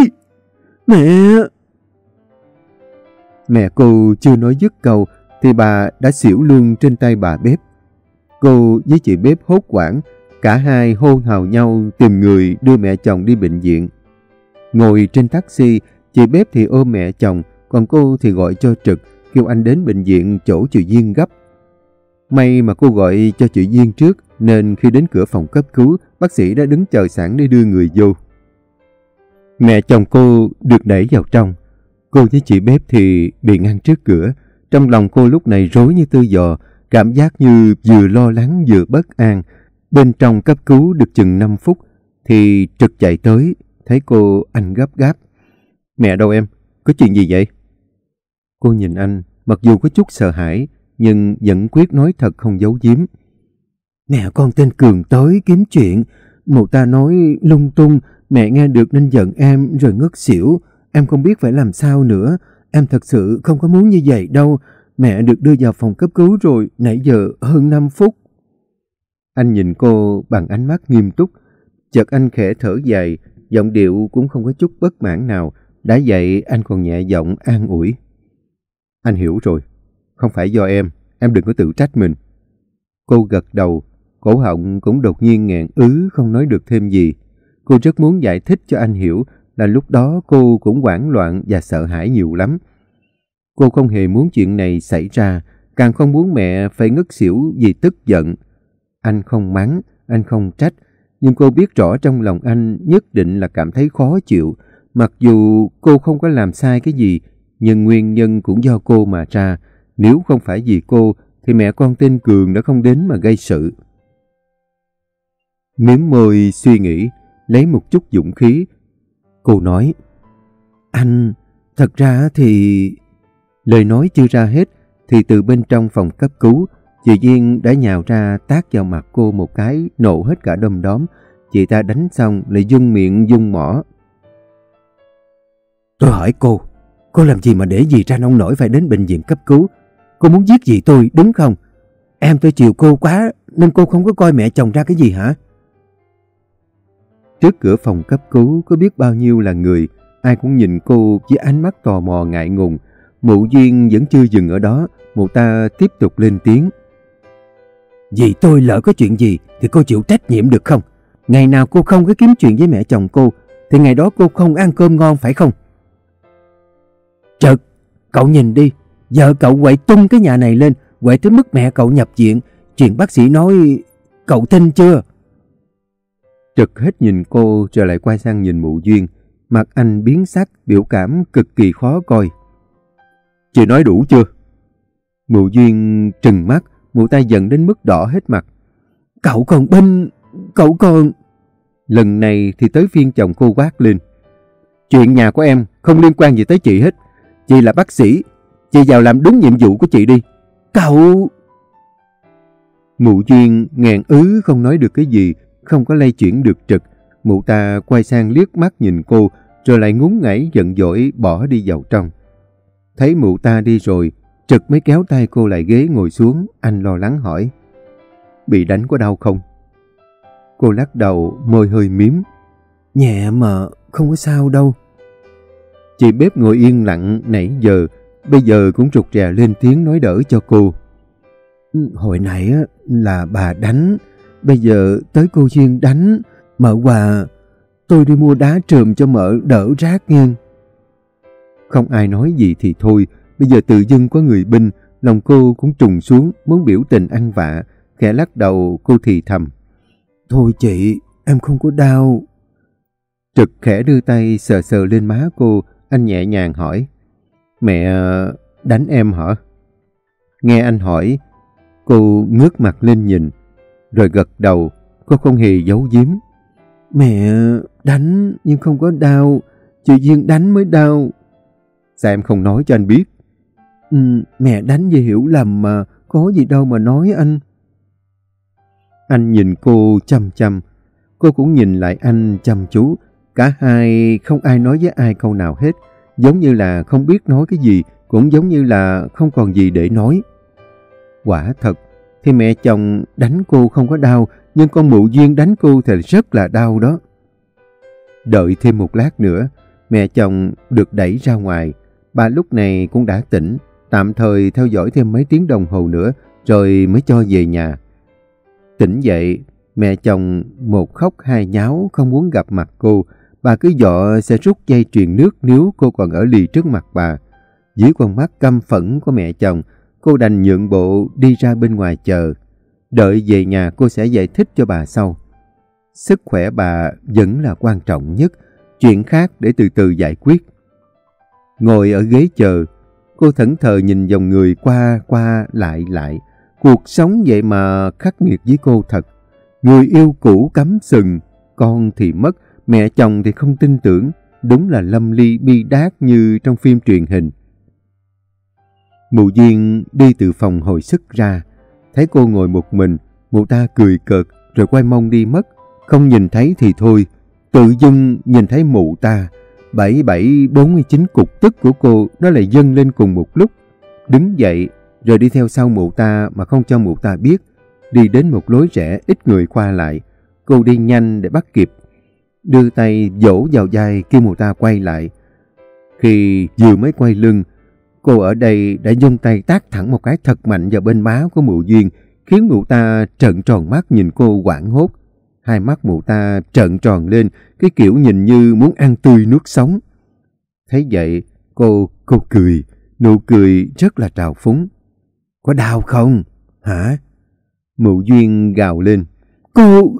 Speaker 1: Mẹ cô chưa nói dứt câu, thì bà đã xỉu luôn trên tay bà bếp. Cô với chị bếp hốt hoảng, cả hai hô hào nhau tìm người đưa mẹ chồng đi bệnh viện. Ngồi trên taxi, chị bếp thì ôm mẹ chồng, còn cô thì gọi cho trực, kêu anh đến bệnh viện chỗ chị Duyên gấp. May mà cô gọi cho chị Duyên trước, nên khi đến cửa phòng cấp cứu, bác sĩ đã đứng chờ sẵn để đưa người vô. Mẹ chồng cô được đẩy vào trong. Cô với chị bếp thì bị ngăn trước cửa. Trong lòng cô lúc này rối như tơ giò, cảm giác như vừa lo lắng vừa bất an. Bên trong cấp cứu được chừng 5 phút, thì Trực chạy tới, thấy cô anh gấp gáp. Mẹ đâu em? Có chuyện gì vậy? Cô nhìn anh, mặc dù có chút sợ hãi, nhưng vẫn quyết nói thật không giấu giếm.
Speaker 2: Mẹ con tên Cường tới kiếm chuyện. Mụ ta nói lung tung, mẹ nghe được nên giận em rồi ngất xỉu. Em không biết phải làm sao nữa. Em thật sự không có muốn như vậy đâu. Mẹ được đưa vào phòng cấp cứu rồi, nãy giờ hơn 5 phút.
Speaker 1: Anh nhìn cô bằng ánh mắt nghiêm túc. Chợt anh khẽ thở dài, giọng điệu cũng không có chút bất mãn nào. Đã vậy anh còn nhẹ giọng an ủi. Anh hiểu rồi, không phải do em đừng có tự trách mình. Cô gật đầu, cổ họng cũng đột nhiên nghẹn ứ không nói được thêm gì. Cô rất muốn giải thích cho anh hiểu là lúc đó cô cũng hoảng loạn và sợ hãi nhiều lắm. Cô không hề muốn chuyện này xảy ra, càng không muốn mẹ phải ngất xỉu vì tức giận. Anh không mắng, anh không trách, nhưng cô biết rõ trong lòng anh nhất định là cảm thấy khó chịu. Mặc dù cô không có làm sai cái gì, nhưng nguyên nhân cũng do cô mà ra. Nếu không phải vì cô, thì mẹ con tên Cường đã không đến mà gây sự. Mím môi suy nghĩ, lấy một chút dũng khí. Cô nói,
Speaker 2: anh, thật ra thì...
Speaker 1: Lời nói chưa ra hết, thì từ bên trong phòng cấp cứu, chị Duyên đã nhào ra tát vào mặt cô một cái, nổ hết cả đom đóm. Chị ta đánh xong lại dung miệng dung mỏ.
Speaker 2: Tôi hỏi cô làm gì mà để dì ra nông nổi phải đến bệnh viện cấp cứu? Cô muốn giết dì tôi, đúng không? Em tôi chiều cô quá, nên cô không có coi mẹ chồng ra cái gì hả?
Speaker 1: Trước cửa phòng cấp cứu có biết bao nhiêu là người, ai cũng nhìn cô với ánh mắt tò mò ngại ngùng. Mụ Duyên vẫn chưa dừng ở đó, mụ ta tiếp tục lên tiếng.
Speaker 2: Dì tôi lỡ có chuyện gì thì cô chịu trách nhiệm được không? Ngày nào cô không có kiếm chuyện với mẹ chồng cô, thì ngày đó cô không ăn cơm ngon phải không? Trực, cậu nhìn đi, giờ cậu quậy tung cái nhà này lên, quậy tới mức mẹ cậu nhập viện. Chuyện bác sĩ nói, cậu tin chưa?
Speaker 1: Trực hết nhìn cô rồi lại quay sang nhìn mụ Duyên. Mặt anh biến sắc, biểu cảm cực kỳ khó coi. Chị nói đủ chưa? Mụ Duyên trừng mắt, mụ ta giận đến mức đỏ hết mặt.
Speaker 2: Cậu còn...
Speaker 1: Lần này thì tới phiên chồng cô quát lên. Chuyện nhà của em không liên quan gì tới chị hết. Chị là bác sĩ, chị vào làm đúng nhiệm vụ của chị đi.
Speaker 2: Cậu...
Speaker 1: Mụ Duyên nghẹn ứ không nói được cái gì, không có lay chuyển được Trực. Mụ ta quay sang liếc mắt nhìn cô, rồi lại ngúng ngẩy giận dỗi bỏ đi vào trong. Thấy mụ ta đi rồi, Trực mới kéo tay cô lại ghế ngồi xuống. Anh lo lắng hỏi, bị đánh có đau không? Cô lắc đầu, môi hơi mím.
Speaker 2: Nhẹ mà, không có sao đâu.
Speaker 1: Chị bếp ngồi yên lặng nãy giờ, bây giờ cũng rụt rè lên tiếng nói đỡ cho cô.
Speaker 2: Hồi nãy là bà đánh, bây giờ tới cô Duyên đánh. Mợ Hòa, tôi đi mua đá trùm cho mợ đỡ rát nghe.
Speaker 1: Không ai nói gì thì thôi, bây giờ tự dưng có người binh, lòng cô cũng trùng xuống, muốn biểu tình ăn vạ. Khẽ lắc đầu, cô thì thầm.
Speaker 2: Thôi chị, em không có đau.
Speaker 1: Trực khẽ đưa tay sờ sờ lên má cô, anh nhẹ nhàng hỏi. Mẹ đánh em hả? Nghe anh hỏi, cô ngước mặt lên nhìn, rồi gật đầu, cô không hề giấu giếm.
Speaker 2: Mẹ đánh nhưng không có đau, chị Duyên đánh mới đau.
Speaker 1: Sao em không nói cho anh biết?
Speaker 2: Mẹ đánh vì hiểu lầm mà, có gì đâu mà nói anh.
Speaker 1: Anh nhìn cô chăm chăm, cô cũng nhìn lại anh chăm chú. Cả hai không ai nói với ai câu nào hết, giống như là không biết nói cái gì, cũng giống như là không còn gì để nói. Quả thật, thì mẹ chồng đánh cô không có đau, nhưng con mụ Duyên đánh cô thì rất là đau đó. Đợi thêm một lát nữa, mẹ chồng được đẩy ra ngoài. Bà lúc này cũng đã tỉnh, tạm thời theo dõi thêm mấy tiếng đồng hồ nữa, rồi mới cho về nhà. Tỉnh dậy, mẹ chồng một khóc hai nháo không muốn gặp mặt cô. Bà cứ dọ sẽ rút dây truyền nước nếu cô còn ở lì trước mặt bà. Dưới con mắt căm phẫn của mẹ chồng, cô đành nhượng bộ đi ra bên ngoài chờ. Đợi về nhà cô sẽ giải thích cho bà sau. Sức khỏe bà vẫn là quan trọng nhất, chuyện khác để từ từ giải quyết. Ngồi ở ghế chờ, cô thẫn thờ nhìn dòng người qua qua lại lại. Cuộc sống vậy mà khắc nghiệt với cô thật. Người yêu cũ cắm sừng, con thì mất, mẹ chồng thì không tin tưởng. Đúng là lâm ly bi đát như trong phim truyền hình. Mụ Duyên đi từ phòng hồi sức ra. Thấy cô ngồi một mình, mụ ta cười cợt rồi quay mông đi mất. Không nhìn thấy thì thôi, tự dưng nhìn thấy mụ ta. 7749 cục tức của cô nó lại dâng lên cùng một lúc. Đứng dậy rồi đi theo sau mụ ta mà không cho mụ ta biết. Đi đến một lối rẽ ít người qua lại. Cô đi nhanh để bắt kịp. Đưa tay vỗ vào vai kêu mụ ta quay lại. Khi vừa mới quay lưng, cô ở đây đã giương tay tát thẳng một cái thật mạnh vào bên má của mụ Duyên, khiến mụ ta trợn tròn mắt nhìn cô hoảng hốt. Hai mắt mụ ta trợn tròn lên, cái kiểu nhìn như muốn ăn tươi nuốt sống. Thấy vậy, cô cười, nụ cười rất là trào phúng. Có đau không? Hả? Mụ Duyên gào lên. Cô...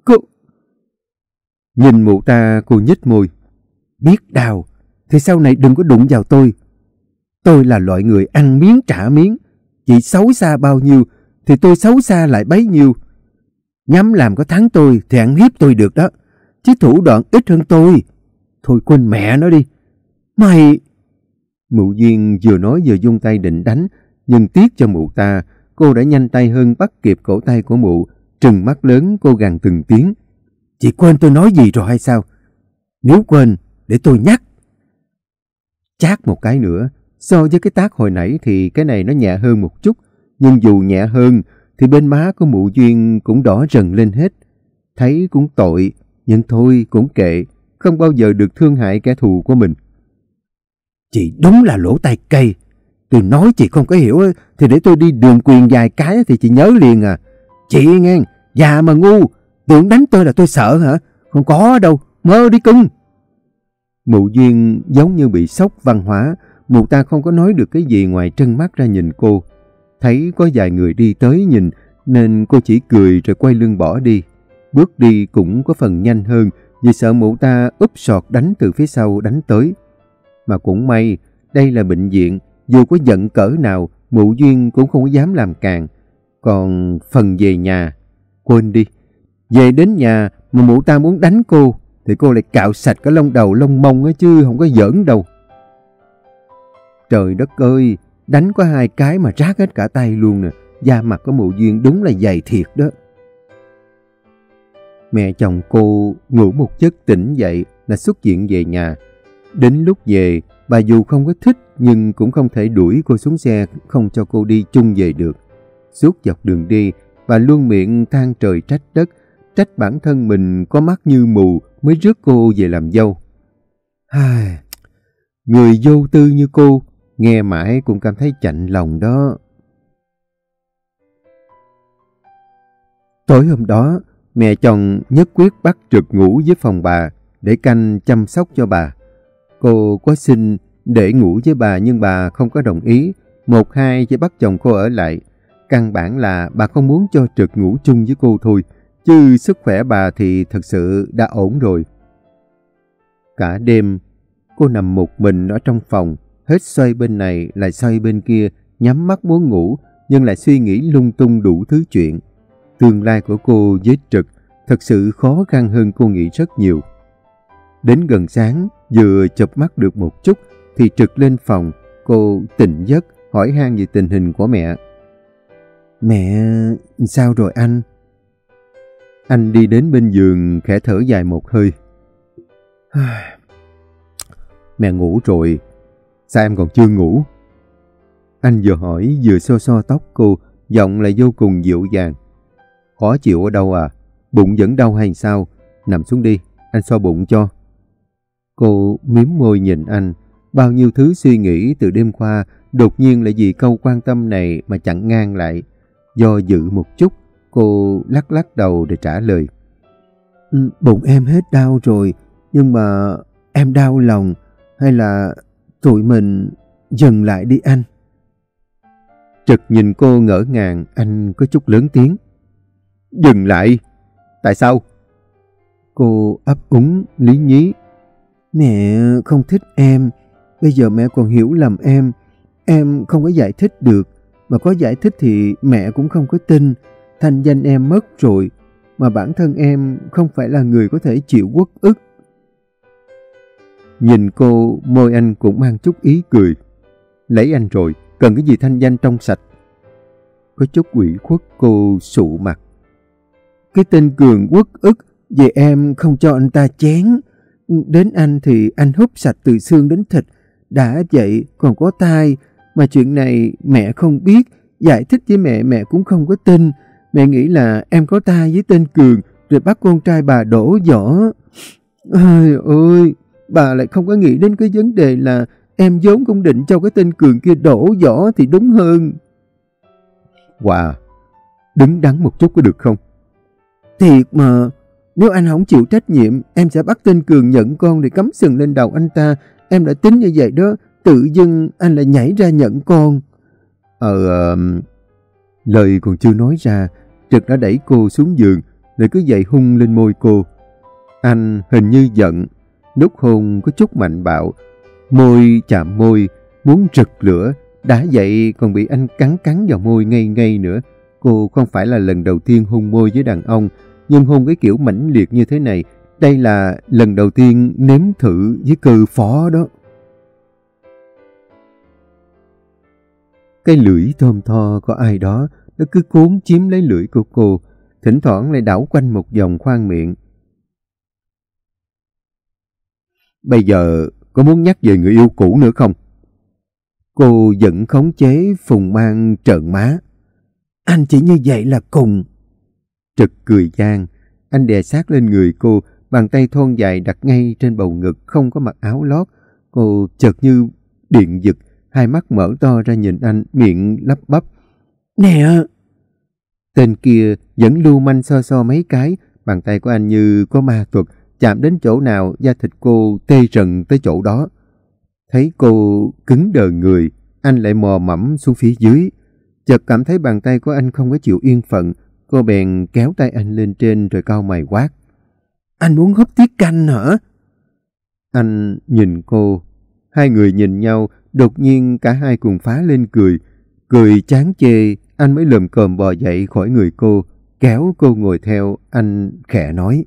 Speaker 1: Nhìn mụ ta, cô nhếch môi. Biết đau, thì sau này đừng có đụng vào tôi. Tôi là loại người ăn miếng trả miếng. Chị xấu xa bao nhiêu, thì tôi xấu xa lại bấy nhiêu. Nhắm làm có thắng tôi thì ăn hiếp tôi được đó. Chứ thủ đoạn ít hơn tôi. Thôi quên mẹ nó đi. Mày... Mụ Duyên vừa nói vừa vung tay định đánh. Nhưng tiếc cho mụ ta, cô đã nhanh tay hơn bắt kịp cổ tay của mụ. Trừng mắt lớn cô gằn từng tiếng. Chị quên tôi nói gì rồi hay sao? Nếu quên, để tôi nhắc. Chát một cái nữa. So với cái tát hồi nãy thì cái này nó nhẹ hơn một chút. Nhưng dù nhẹ hơn thì bên má của mụ Duyên cũng đỏ rần lên hết. Thấy cũng tội, nhưng thôi cũng kệ. Không bao giờ được thương hại kẻ thù của mình. Chị đúng là lỗ tai cây. Tôi nói chị không có hiểu thì để tôi đi đường quyền vài cái thì chị nhớ liền à. Chị nghe, già mà ngu. Tưởng đánh tôi là tôi sợ hả? Không có đâu, mơ đi cưng. Mụ Duyên giống như bị sốc văn hóa. Mụ ta không có nói được cái gì ngoài trân mắt ra nhìn cô. Thấy có vài người đi tới nhìn nên cô chỉ cười rồi quay lưng bỏ đi. Bước đi cũng có phần nhanh hơn vì sợ mụ ta úp sọt đánh từ phía sau đánh tới. Mà cũng may, đây là bệnh viện, dù có giận cỡ nào, mụ Duyên cũng không có dám làm càng. Còn phần về nhà, quên đi. Về đến nhà mà mụ ta muốn đánh cô, thì cô lại cạo sạch cả lông đầu lông mông ấy chứ không có giỡn đâu. Trời đất ơi, đánh có 2 cái mà rát hết cả tay luôn nè. Da mặt của mụ Duyên đúng là dày thiệt đó. Mẹ chồng cô ngủ một giấc tỉnh dậy là xuất viện về nhà. Đến lúc về, bà dù không có thích nhưng cũng không thể đuổi cô xuống xe không cho cô đi chung về được. Suốt dọc đường đi, bà luôn miệng than trời trách đất, trách bản thân mình có mắt như mù mới rước cô về làm dâu. Người vô tư như cô, nghe mãi cũng cảm thấy chạnh lòng đó. Tối hôm đó, mẹ chồng nhất quyết bắt Trực ngủ với phòng bà để canh chăm sóc cho bà. Cô có xin để ngủ với bà nhưng bà không có đồng ý. 1-2 chỉ bắt chồng cô ở lại. Căn bản là bà không muốn cho Trực ngủ chung với cô thôi, chứ sức khỏe bà thì thật sự đã ổn rồi. Cả đêm, cô nằm một mình ở trong phòng, hết xoay bên này lại xoay bên kia, nhắm mắt muốn ngủ nhưng lại suy nghĩ lung tung đủ thứ chuyện. Tương lai của cô với Trực thật sự khó khăn hơn cô nghĩ rất nhiều. Đến gần sáng, vừa chợp mắt được một chút thì Trực lên phòng. Cô tỉnh giấc hỏi han về tình hình của mẹ. Mẹ sao rồi anh? Anh đi đến bên giường khẽ thở dài một hơi. Mẹ ngủ rồi. Sao em còn chưa ngủ? Anh vừa hỏi vừa xoa xoa tóc cô, giọng lại vô cùng dịu dàng. Khó chịu ở đâu à? Bụng vẫn đau hay sao? Nằm xuống đi, anh xoa bụng cho. Cô miếm môi nhìn anh. Bao nhiêu thứ suy nghĩ từ đêm qua đột nhiên lại vì câu quan tâm này mà chặn ngang lại. Do dự một chút, cô lắc lắc đầu để trả lời. Bụng em hết đau rồi, nhưng mà em đau lòng. Hay là tụi mình...
Speaker 2: dừng lại đi anh.
Speaker 1: Trực nhìn cô ngỡ ngàng, anh có chút lớn tiếng. Dừng lại? Tại sao?
Speaker 2: Cô ấp úng lý nhí. Mẹ không thích em. Bây giờ mẹ còn hiểu lầm em. Em không có giải thích được. Mà có giải thích thì mẹ cũng không có tin. Thanh danh em mất rồi. Mà bản thân em không phải là người có thể chịu uất ức.
Speaker 1: Nhìn cô, môi anh cũng mang chút ý cười. Lấy anh rồi, cần cái gì thanh danh trong sạch? Có chút ủy khuất, cô sụ mặt.
Speaker 2: Cái tên Cường uất ức vì em không cho anh ta chén. Đến anh thì anh húp sạch từ xương đến thịt. Đã vậy còn có tai. Mà chuyện này mẹ không biết. Giải thích với mẹ cũng không có tin. Mẹ nghĩ là em có tai với tên Cường rồi bắt con trai bà đổ vỏ. Ôi ơi, bà lại không có nghĩ đến cái vấn đề là em vốn cũng định cho cái tên Cường kia đổ vỏ thì đúng hơn.
Speaker 1: Wow, đứng đắn một chút có được không?
Speaker 2: Thiệt mà, nếu anh không chịu trách nhiệm, em sẽ bắt tên Cường nhận con để cắm sừng lên đầu anh ta. Em đã tính như vậy đó, tự dưng anh lại nhảy ra nhận con.
Speaker 1: Lời còn chưa nói ra, Trực đã đẩy cô xuống giường, rồi cứ dậy hung lên môi cô. Anh hình như giận, lúc hôn có chút mạnh bạo, môi chạm môi, muốn rực lửa, đã vậy còn bị anh cắn vào môi ngay nữa. Cô không phải là lần đầu tiên hôn môi với đàn ông, nhưng hôn cái kiểu mãnh liệt như thế này, đây là lần đầu tiên nếm thử với Cơ Phó đó. Cái lưỡi thơm tho có ai đó, nó cứ cố chiếm lấy lưỡi của cô, thỉnh thoảng lại đảo quanh một vòng khoang miệng. Bây giờ có muốn nhắc về người yêu cũ nữa không?
Speaker 2: Cô vẫn khống chế phùng mang trợn má. Anh chỉ như vậy là cùng.
Speaker 1: Trực cười gian, anh đè sát lên người cô, bàn tay thon dài đặt ngay trên bầu ngực, không có mặc áo lót. Cô chợt như điện giật, hai mắt mở to ra nhìn anh, miệng lắp bắp.
Speaker 2: Nè!
Speaker 1: Tên kia vẫn lưu manh so mấy cái, bàn tay của anh như có ma thuật, chạm đến chỗ nào da thịt cô tê rần tới chỗ đó. Thấy cô cứng đờ người, anh lại mò mẫm xuống phía dưới. Chợt cảm thấy bàn tay của anh không có chịu yên phận, cô bèn kéo tay anh lên trên rồi cau mày quát.
Speaker 2: Anh muốn húp tiết canh hả?
Speaker 1: Anh nhìn cô, hai người nhìn nhau, đột nhiên cả hai cùng phá lên cười. Cười chán chê, anh mới lồm cồm bò dậy khỏi người cô, kéo cô ngồi theo, anh khẽ nói.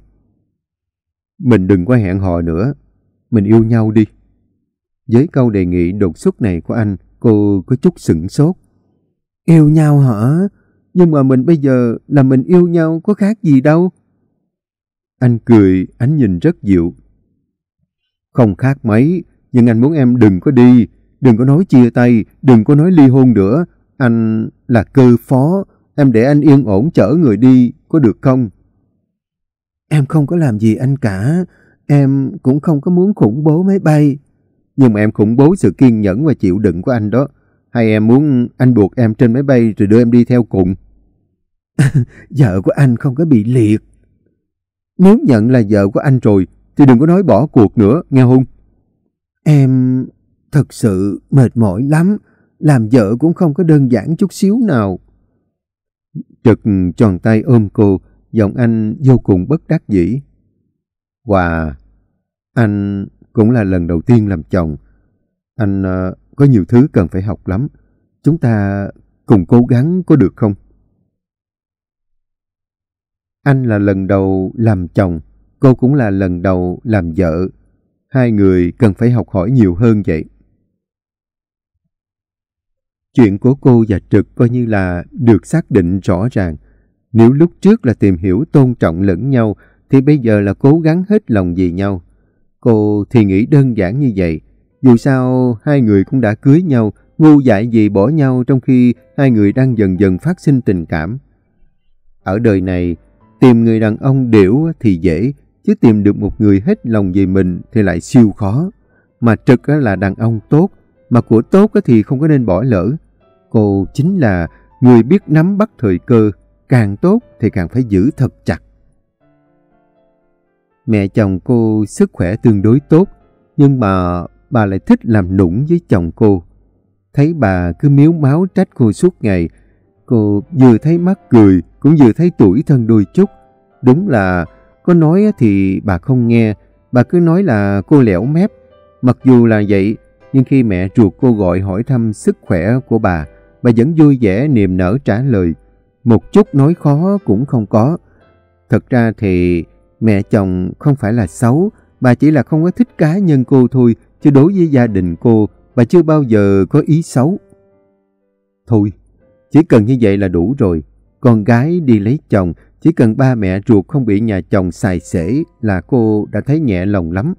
Speaker 1: Mình đừng có hẹn hò nữa, mình yêu nhau đi. Với câu đề nghị đột xuất này của anh, cô có chút sửng sốt.
Speaker 2: Yêu nhau hả? Nhưng mà mình bây giờ là mình yêu nhau có khác gì đâu.
Speaker 1: Anh cười, ánh nhìn rất dịu. Không khác mấy, nhưng anh muốn em đừng có đi, đừng có nói chia tay, đừng có nói ly hôn nữa. Anh là Cơ Phó, em để anh yên ổn chở người đi, có được không?
Speaker 2: Em không có làm gì anh cả, em cũng không có muốn khủng bố máy bay.
Speaker 1: Nhưng mà em khủng bố sự kiên nhẫn và chịu đựng của anh đó. Hay em muốn anh buộc em trên máy bay rồi đưa em đi theo cùng?
Speaker 2: Vợ của anh không có bị liệt.
Speaker 1: Nếu nhận là vợ của anh rồi, thì đừng có nói bỏ cuộc nữa, nghe không?
Speaker 2: Em thật sự mệt mỏi lắm. Làm vợ cũng không có đơn giản chút xíu nào.
Speaker 1: Trực tròn tay ôm cô, giọng anh vô cùng bất đắc dĩ. Wow, anh cũng là lần đầu tiên làm chồng. Anh có nhiều thứ cần phải học lắm. Chúng ta cùng cố gắng có được không? Anh là lần đầu làm chồng, cô cũng là lần đầu làm vợ. Hai người cần phải học hỏi nhiều hơn vậy. Chuyện của cô và Trực coi như là được xác định rõ ràng. Nếu lúc trước là tìm hiểu tôn trọng lẫn nhau, thì bây giờ là cố gắng hết lòng vì nhau. Cô thì nghĩ đơn giản như vậy. Dù sao, hai người cũng đã cưới nhau, ngu dại gì bỏ nhau trong khi hai người đang dần dần phát sinh tình cảm. Ở đời này, tìm người đàn ông đểu thì dễ, chứ tìm được một người hết lòng vì mình thì lại siêu khó. Mà Trực là đàn ông tốt, mà của tốt thì không có nên bỏ lỡ. Cô chính là người biết nắm bắt thời cơ, càng tốt thì càng phải giữ thật chặt. Mẹ chồng cô sức khỏe tương đối tốt, nhưng mà bà lại thích làm nũng với chồng cô. Thấy bà cứ miếu máu trách cô suốt ngày. Cô vừa thấy mắc cười, cũng vừa thấy tủi thân đôi chút. Đúng là có nói thì bà không nghe, bà cứ nói là cô lẻo mép. Mặc dù là vậy, nhưng khi mẹ ruột cô gọi hỏi thăm sức khỏe của bà vẫn vui vẻ niềm nở trả lời. Một chút nói khó cũng không có. Thật ra thì mẹ chồng không phải là xấu, bà chỉ là không có thích cá nhân cô thôi, chứ đối với gia đình cô, bà chưa bao giờ có ý xấu. Thôi, chỉ cần như vậy là đủ rồi. Con gái đi lấy chồng, chỉ cần ba mẹ ruột không bị nhà chồng xài xể là cô đã thấy nhẹ lòng lắm.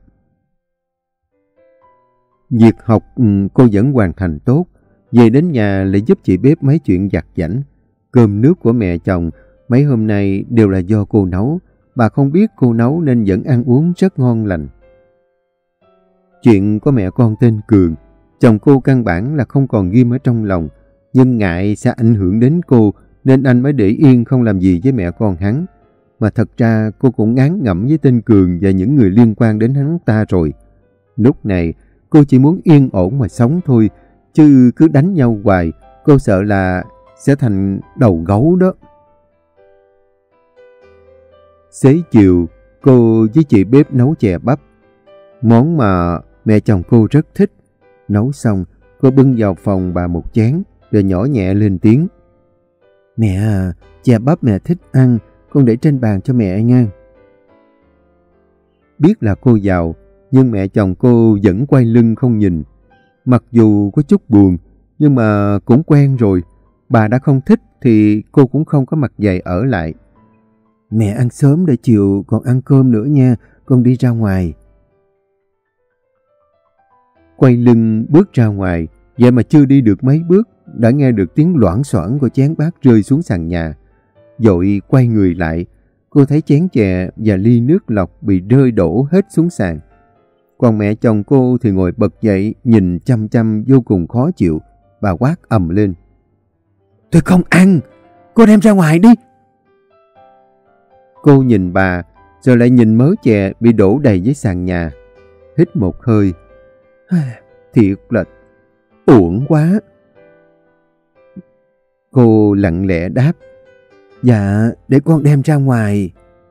Speaker 1: Việc học cô vẫn hoàn thành tốt. Về đến nhà lại giúp chị bếp mấy chuyện vặt vãnh. Cơm nước của mẹ chồng mấy hôm nay đều là do cô nấu. Bà không biết cô nấu nên vẫn ăn uống rất ngon lành. Chuyện của mẹ con tên Cường, chồng cô căn bản là không còn ghim ở trong lòng. Nhưng ngại sẽ ảnh hưởng đến cô nên anh mới để yên không làm gì với mẹ con hắn. Mà thật ra cô cũng ngán ngẩm với tên Cường và những người liên quan đến hắn ta rồi. Lúc này cô chỉ muốn yên ổn mà sống thôi, chứ cứ đánh nhau hoài, cô sợ là sẽ thành đầu gấu đó. Xế chiều, cô với chị bếp nấu chè bắp. Món mà mẹ chồng cô rất thích. Nấu xong, cô bưng vào phòng bà một chén, rồi nhỏ nhẹ lên tiếng. Mẹ à, chè bắp mẹ thích ăn, con để trên bàn cho mẹ nha. Biết là cô giàu, nhưng mẹ chồng cô vẫn quay lưng không nhìn. Mặc dù có chút buồn, nhưng mà cũng quen rồi. Bà đã không thích thì cô cũng không có mặt dày ở lại. Mẹ ăn sớm để chiều còn ăn cơm nữa nha, con đi ra ngoài. Quay lưng bước ra ngoài, vậy mà chưa đi được mấy bước, đã nghe được tiếng loảng xoảng của chén bát rơi xuống sàn nhà. Vội quay người lại, cô thấy chén chè và ly nước lọc bị rơi đổ hết xuống sàn. Còn mẹ chồng cô thì ngồi bật dậy, nhìn chăm chăm vô cùng khó chịu. Bà quát ầm lên. Tôi không ăn, cô đem ra ngoài đi. Cô nhìn bà, rồi lại nhìn mớ chè bị đổ đầy dưới sàn nhà. Hít một hơi. Thiệt là uổng quá. Cô lặng lẽ đáp. Dạ, để con đem ra ngoài.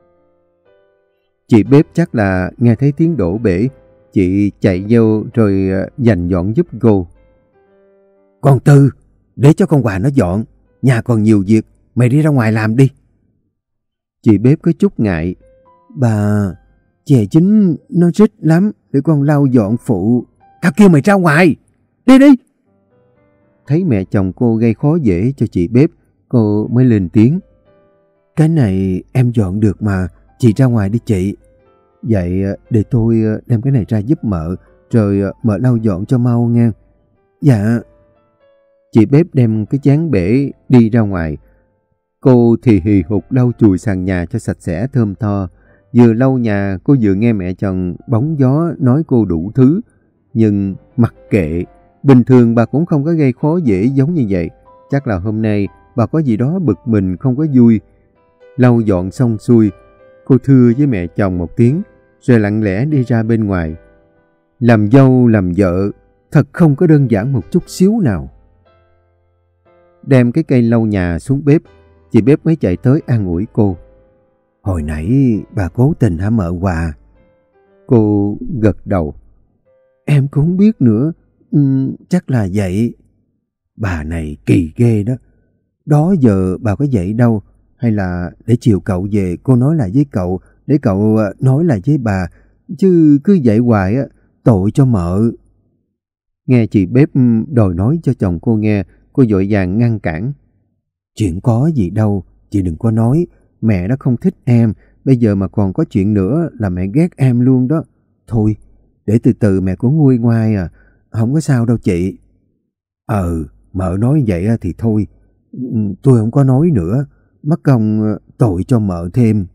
Speaker 1: Chị bếp chắc là nghe thấy tiếng đổ bể. Chị chạy vô rồi dành dọn giúp cô. Con Tư, để cho con Hòa nó dọn. Nhà còn nhiều việc, mày đi ra ngoài làm đi. Chị bếp có chút ngại. Bà, chè chín nó rít lắm, để con lau dọn phụ. Tao kêu mày ra ngoài, đi đi. Thấy mẹ chồng cô gây khó dễ cho chị bếp, cô mới lên tiếng. Cái này em dọn được mà, chị ra ngoài đi chị. Vậy để tôi đem cái này ra giúp mợ, rồi mợ lau dọn cho mau nghe. Dạ. Chị bếp đem cái chén bể đi ra ngoài. Cô thì hì hục lau chùi sàn nhà cho sạch sẽ thơm tho. Vừa lau nhà, cô vừa nghe mẹ chồng bóng gió nói cô đủ thứ. Nhưng mặc kệ, bình thường bà cũng không có gây khó dễ giống như vậy. Chắc là hôm nay bà có gì đó bực mình không có vui. Lau dọn xong xuôi, cô thưa với mẹ chồng một tiếng, rồi lặng lẽ đi ra bên ngoài. Làm dâu làm vợ thật không có đơn giản một chút xíu nào. Đem cái cây lau nhà xuống bếp, chị bếp mới chạy tới an ủi cô. Hồi nãy bà cố tình hả mợ Hòa? Cô gật đầu. Em cũng không biết nữa, chắc là vậy. Bà này kỳ ghê đó. Đó giờ bà có vậy đâu. Hay là để chiều cậu về cô nói lại với cậu, để cậu nói lại với bà. Chứ cứ vậy hoài á, tội cho mợ. Nghe chị bếp đòi nói cho chồng cô nghe, cô vội vàng ngăn cản. Chuyện có gì đâu, chị đừng có nói. Mẹ đã không thích em, bây giờ mà còn có chuyện nữa là mẹ ghét em luôn đó. Thôi, để từ từ mẹ cũng nguôi ngoai à, không có sao đâu chị. Mợ nói vậy thì thôi, tôi không có nói nữa, mất công tội cho mợ thêm.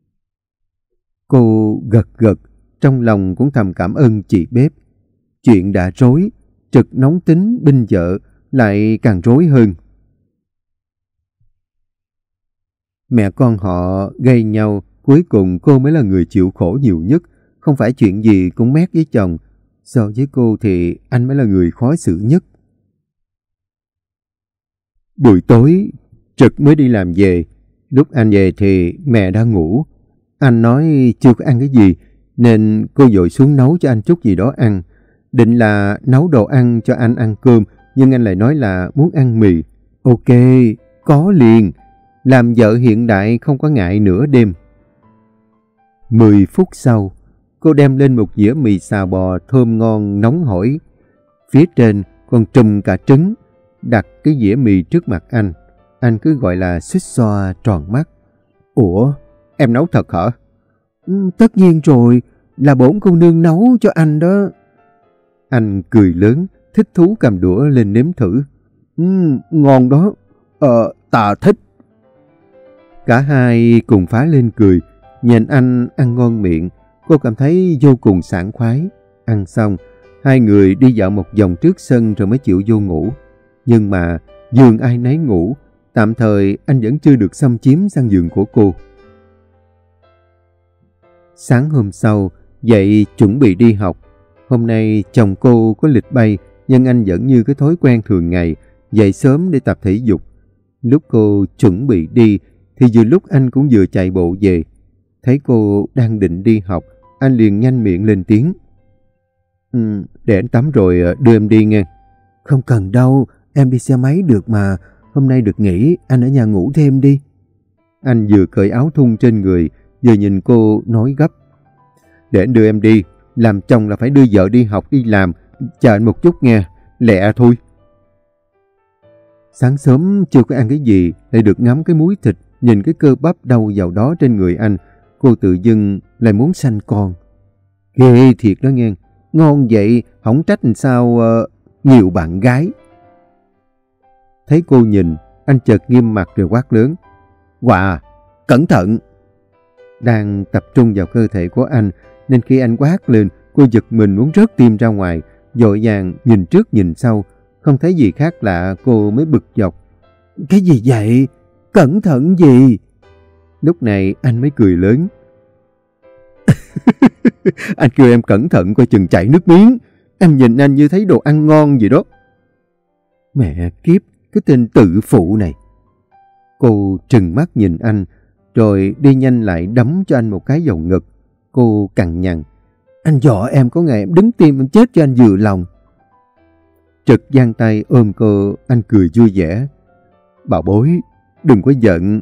Speaker 1: Cô gật gật, trong lòng cũng thầm cảm ơn chị bếp. Chuyện đã rối, trực nóng tính binh vợ lại càng rối hơn. Mẹ con họ gây nhau, cuối cùng cô mới là người chịu khổ nhiều nhất. Không phải chuyện gì cũng mét với chồng. So với cô thì anh mới là người khó xử nhất. Buổi tối, Trực mới đi làm về. Lúc anh về thì mẹ đã ngủ. Anh nói chưa có ăn cái gì, nên cô vội xuống nấu cho anh chút gì đó ăn. Định là nấu đồ ăn cho anh ăn cơm, nhưng anh lại nói là muốn ăn mì. Ok, có liền. Làm vợ hiện đại không có ngại nửa đêm. 10 phút sau, cô đem lên một dĩa mì xào bò thơm ngon nóng hổi. Phía trên còn trùm cả trứng, đặt cái dĩa mì trước mặt anh. Anh cứ gọi là suýt xoa tròn mắt. Ủa, em nấu thật hả?
Speaker 2: Tất nhiên rồi, là bổn cô nương nấu cho anh đó.
Speaker 1: Anh cười lớn, thích thú cầm đũa lên nếm thử.
Speaker 2: Ngon đó. Ta thích.
Speaker 1: Cả hai cùng phá lên cười. Nhìn anh ăn ngon miệng, cô cảm thấy vô cùng sảng khoái. Ăn xong, hai người đi dạo một vòng trước sân rồi mới chịu vô ngủ. Nhưng mà giường ai nấy ngủ, tạm thời anh vẫn chưa được xâm chiếm sang giường của cô. Sáng hôm sau, dậy chuẩn bị đi học. Hôm nay chồng cô có lịch bay, nhưng anh vẫn như cái thói quen thường ngày, dậy sớm để tập thể dục. Lúc cô chuẩn bị đi, thì vừa lúc anh cũng vừa chạy bộ về. Thấy cô đang định đi học, anh liền nhanh miệng lên tiếng. Để anh tắm rồi đưa em đi nghe.
Speaker 2: Không cần đâu, em đi xe máy được mà. Hôm nay được nghỉ, anh ở nhà ngủ thêm đi.
Speaker 1: Anh vừa cởi áo thun trên người, vừa nhìn cô nói gấp. Để anh đưa em đi, làm chồng là phải đưa vợ đi học đi làm. Chờ anh một chút nghe, lẹ thôi. Sáng sớm chưa có ăn cái gì, lại được ngắm cái múi thịt, nhìn cái cơ bắp đâu vào đó trên người anh. Cô tự dưng lại muốn sanh con. Ghê thiệt đó nghe. Ngon vậy, không trách làm sao nhiều bạn gái. Thấy cô nhìn, anh chợt nghiêm mặt rồi quát lớn. Hòa, cẩn thận! Đang tập trung vào cơ thể của anh, nên khi anh quát lên, cô giật mình muốn rớt tim ra ngoài, vội vàng nhìn trước nhìn sau. Không thấy gì khác lạ, cô mới bực dọc.
Speaker 2: Cái gì vậy? Cẩn thận gì?
Speaker 1: Lúc này anh mới cười lớn. Anh kêu em cẩn thận coi chừng chảy nước miếng. Em nhìn anh như thấy đồ ăn ngon vậy đó.
Speaker 2: Mẹ kiếp, cái tên tự phụ này.
Speaker 1: Cô trừng mắt nhìn anh, rồi đi nhanh lại đấm cho anh một cái vào ngực. Cô cằn nhằn.
Speaker 2: Anh dọa em có ngày em đứng tim em chết cho anh vừa lòng.
Speaker 1: Trực giang tay ôm cô, anh cười vui vẻ. Bảo bối, đừng có giận.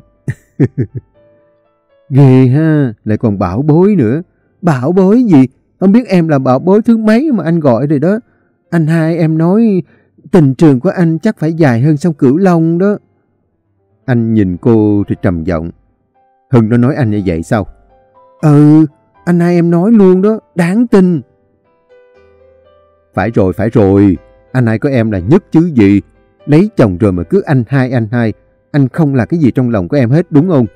Speaker 2: Ghê ha, lại còn bảo bối nữa. Bảo bối gì? Không biết em là bảo bối thứ mấy mà anh gọi rồi đó. Anh hai em nói tình trường của anh chắc phải dài hơn sông Cửu Long đó.
Speaker 1: Anh nhìn cô rồi trầm giọng. Hưng nó nói anh như vậy sao?
Speaker 2: Anh hai em nói luôn đó, đáng tin.
Speaker 1: Phải rồi. Anh hai của em là nhất chứ gì. Lấy chồng rồi mà cứ anh hai. Anh không là cái gì trong lòng của em hết đúng không?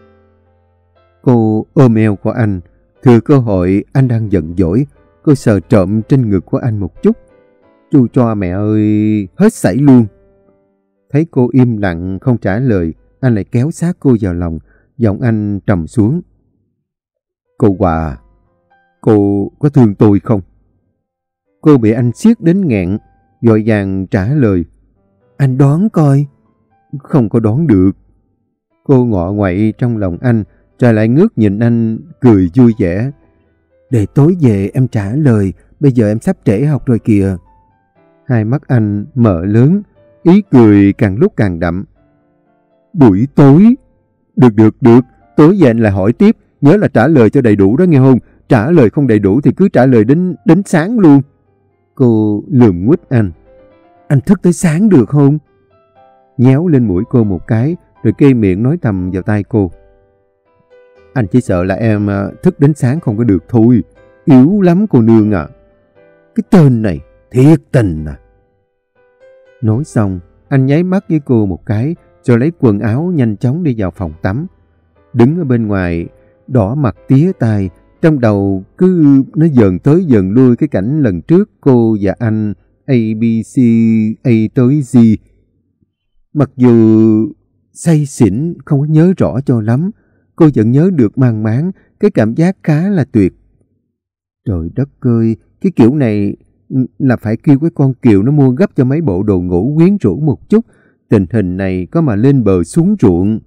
Speaker 1: Cô ôm eo của anh. Thừa cơ hội anh đang giận dỗi, cô sờ trộm trên ngực của anh một chút. Chu cho mẹ ơi, hết sảy luôn. Thấy cô im lặng không trả lời, anh lại kéo sát cô vào lòng, giọng anh trầm xuống. Cô Hòa, cô có thương tôi không? Cô bị anh siết đến nghẹn, vội vàng trả lời.
Speaker 2: Anh đoán coi.
Speaker 1: Không có đoán được. Cô ngọ nguậy trong lòng anh, rồi lại ngước nhìn anh, cười vui vẻ.
Speaker 2: Để tối về em trả lời, bây giờ em sắp trễ học rồi kìa.
Speaker 1: Hai mắt anh mở lớn, ý cười càng lúc càng đậm. Buổi tối? Được, tối về anh lại hỏi tiếp, nhớ là trả lời cho đầy đủ đó nghe không? Trả lời không đầy đủ thì cứ trả lời đến sáng luôn. Cô lườm nguýt anh.
Speaker 2: Anh thức tới sáng được không?
Speaker 1: Nhéo lên mũi cô một cái, rồi kê miệng nói thầm vào tai cô. Anh chỉ sợ là em thức đến sáng không có được thôi. Yếu lắm cô nương à.
Speaker 2: Cái tên này, thiệt tình à.
Speaker 1: Nói xong, anh nháy mắt với cô một cái, rồi lấy quần áo nhanh chóng đi vào phòng tắm. Đứng ở bên ngoài, đỏ mặt tía tai, trong đầu cứ nó dần tới dần lui cái cảnh lần trước cô và anh ABC A tới Z. Mặc dù say xỉn không có nhớ rõ cho lắm, cô vẫn nhớ được mang máng, cái cảm giác khá là tuyệt. Trời đất ơi, cái kiểu này là phải kêu cái con Kiều nó mua gấp cho mấy bộ đồ ngủ quyến rũ một chút, Tình hình này có mà lên bờ xuống ruộng.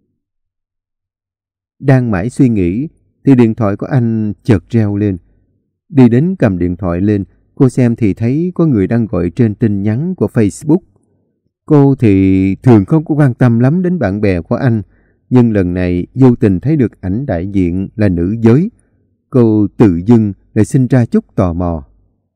Speaker 1: Đang mãi suy nghĩ thì điện thoại của anh chợt reo lên. Đi đến cầm điện thoại lên, cô xem thì thấy có người đang gọi trên tin nhắn của Facebook. Cô thì thường không có quan tâm lắm đến bạn bè của anh, nhưng lần này vô tình thấy được ảnh đại diện là nữ giới. Cô tự dưng lại sinh ra chút tò mò.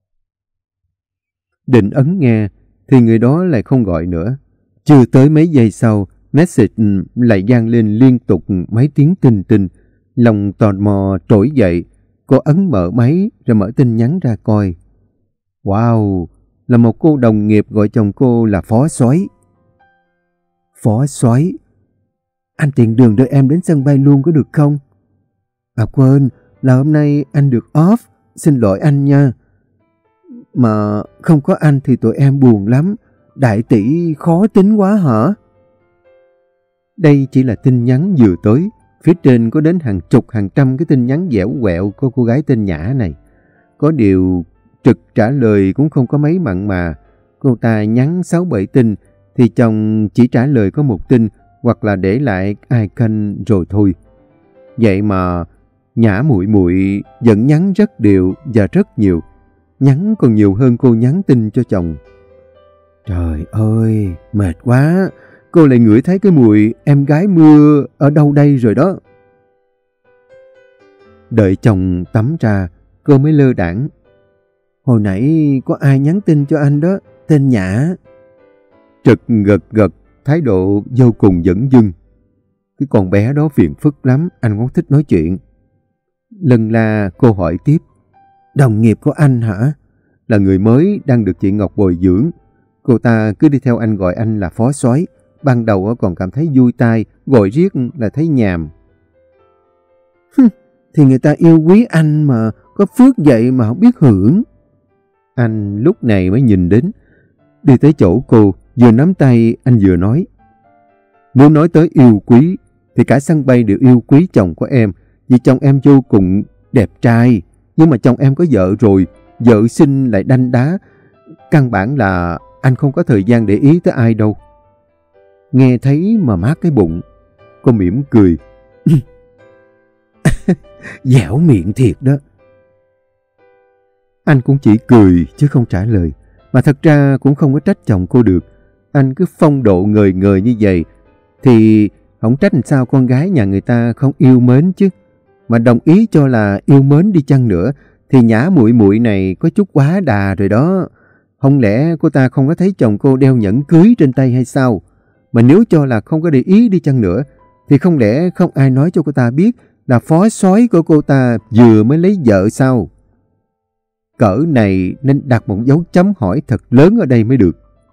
Speaker 1: Định ấn nghe thì người đó lại không gọi nữa. Chưa tới mấy giây sau, message lại vang lên liên tục mấy tiếng tinh tinh. Lòng tò mò trỗi dậy, cô ấn mở máy rồi mở tin nhắn ra coi. Wow, là một cô đồng nghiệp gọi chồng cô là Phó Soái. Phó Soái, anh tiện đường đưa em đến sân bay luôn có được không? À quên, là hôm nay anh được off, xin lỗi anh nha. Mà không có anh thì tụi em buồn lắm, đại tỷ khó tính quá hả? Đây chỉ là tin nhắn vừa tới, phía trên có đến hàng chục hàng trăm cái tin nhắn dẻo quẹo của cô gái tên Nhã này. Có điều Trực trả lời cũng không có mấy mặn mà. Cô ta nhắn 6-7 tin thì chồng chỉ trả lời có một tin hoặc là để lại icon rồi thôi. Vậy mà Nhã muội muội vẫn nhắn rất đều và rất nhiều. Nhắn còn nhiều hơn cô nhắn tin cho chồng. Trời ơi, mệt quá. Cô lại ngửi thấy cái mùi em gái mưa ở đâu đây rồi đó. Đợi chồng tắm ra, cô mới lơ đãng. Hồi nãy có ai nhắn tin cho anh đó, tên Nhã. Trực gật gật, thái độ vô cùng dửng dưng. Cái con bé đó phiền phức lắm, anh không thích nói chuyện. Lần là cô hỏi tiếp. Đồng nghiệp của anh hả? Là người mới đang được chị Ngọc bồi dưỡng. Cô ta cứ đi theo anh gọi anh là Phó Soái. Ban đầu còn cảm thấy vui tai, gọi riết là thấy nhàm. Thì người ta yêu quý anh mà, có phước vậy mà không biết hưởng. Anh lúc này mới nhìn đến. Đi tới chỗ cô, vừa nắm tay anh vừa nói. Nếu nói tới yêu quý, thì cả sân bay đều yêu quý chồng của em. Vì chồng em vô cùng đẹp trai. Nhưng mà chồng em có vợ rồi, vợ xinh lại đanh đá. Căn bản là anh không có thời gian để ý tới ai đâu. Nghe thấy mà mát cái bụng. Cô mỉm cười. Dẻo miệng thiệt đó. Anh cũng chỉ cười chứ không trả lời. Mà thật ra cũng không có trách chồng cô được. Anh cứ phong độ ngời ngời như vậy thì không trách sao con gái nhà người ta không yêu mến chứ. Mà đồng ý cho là yêu mến đi chăng nữa thì Nhã muội muội này có chút quá đà rồi đó. Không lẽ cô ta không có thấy chồng cô đeo nhẫn cưới trên tay hay sao? Mà nếu cho là không có để ý đi chăng nữa thì không lẽ không ai nói cho cô ta biết là Phó Soái của cô ta vừa mới lấy vợ sao? Cỡ này nên đặt một dấu chấm hỏi thật lớn ở đây mới được.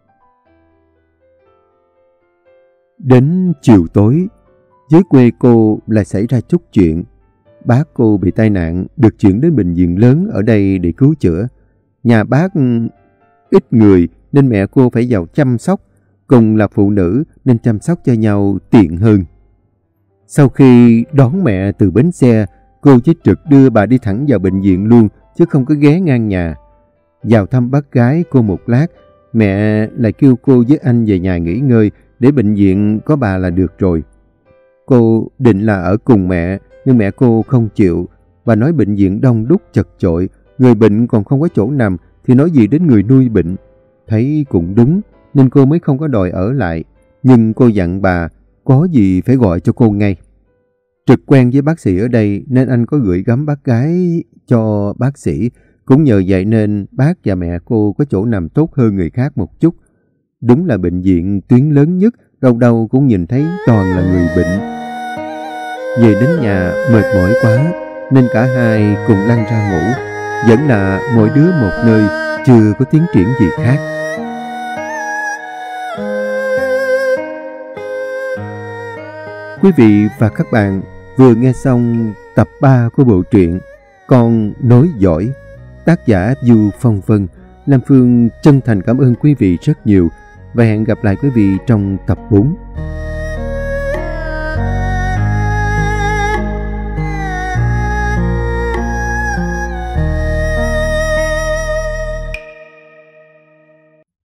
Speaker 1: Đến chiều tối, dưới quê cô lại xảy ra chút chuyện. Bác cô bị tai nạn, được chuyển đến bệnh viện lớn ở đây để cứu chữa. Nhà bác ít người nên mẹ cô phải vào chăm sóc, cùng là phụ nữ nên chăm sóc cho nhau tiện hơn. Sau khi đón mẹ từ bến xe, cô với Trực đưa bà đi thẳng vào bệnh viện luôn chứ không có ghé ngang nhà. Vào thăm bác gái cô một lát, mẹ lại kêu cô với anh về nhà nghỉ ngơi để bệnh viện có bà là được rồi. Cô định là ở cùng mẹ nhưng mẹ cô không chịu. Bà nói bệnh viện đông đúc chật chội, người bệnh còn không có chỗ nằm thì nói gì đến người nuôi bệnh. Thấy cũng đúng nên cô mới không có đòi ở lại. Nhưng cô dặn bà có gì phải gọi cho cô ngay. Trực quen với bác sĩ ở đây nên anh có gửi gắm bác gái cho bác sĩ. Cũng nhờ vậy nên bác và mẹ cô có chỗ nằm tốt hơn người khác một chút. Đúng là bệnh viện tuyến lớn nhất, đâu đâu cũng nhìn thấy toàn là người bệnh. Về đến nhà mệt mỏi quá nên cả hai cùng lăn ra ngủ. Vẫn là mỗi đứa một nơi, chưa có tiến triển gì khác. Quý vị và các bạn vừa nghe xong tập 3 của bộ truyện Con Nối Dõi, tác giả Du Phong Vân. Nam Phương chân thành cảm ơn quý vị rất nhiều và hẹn gặp lại quý vị trong tập 4.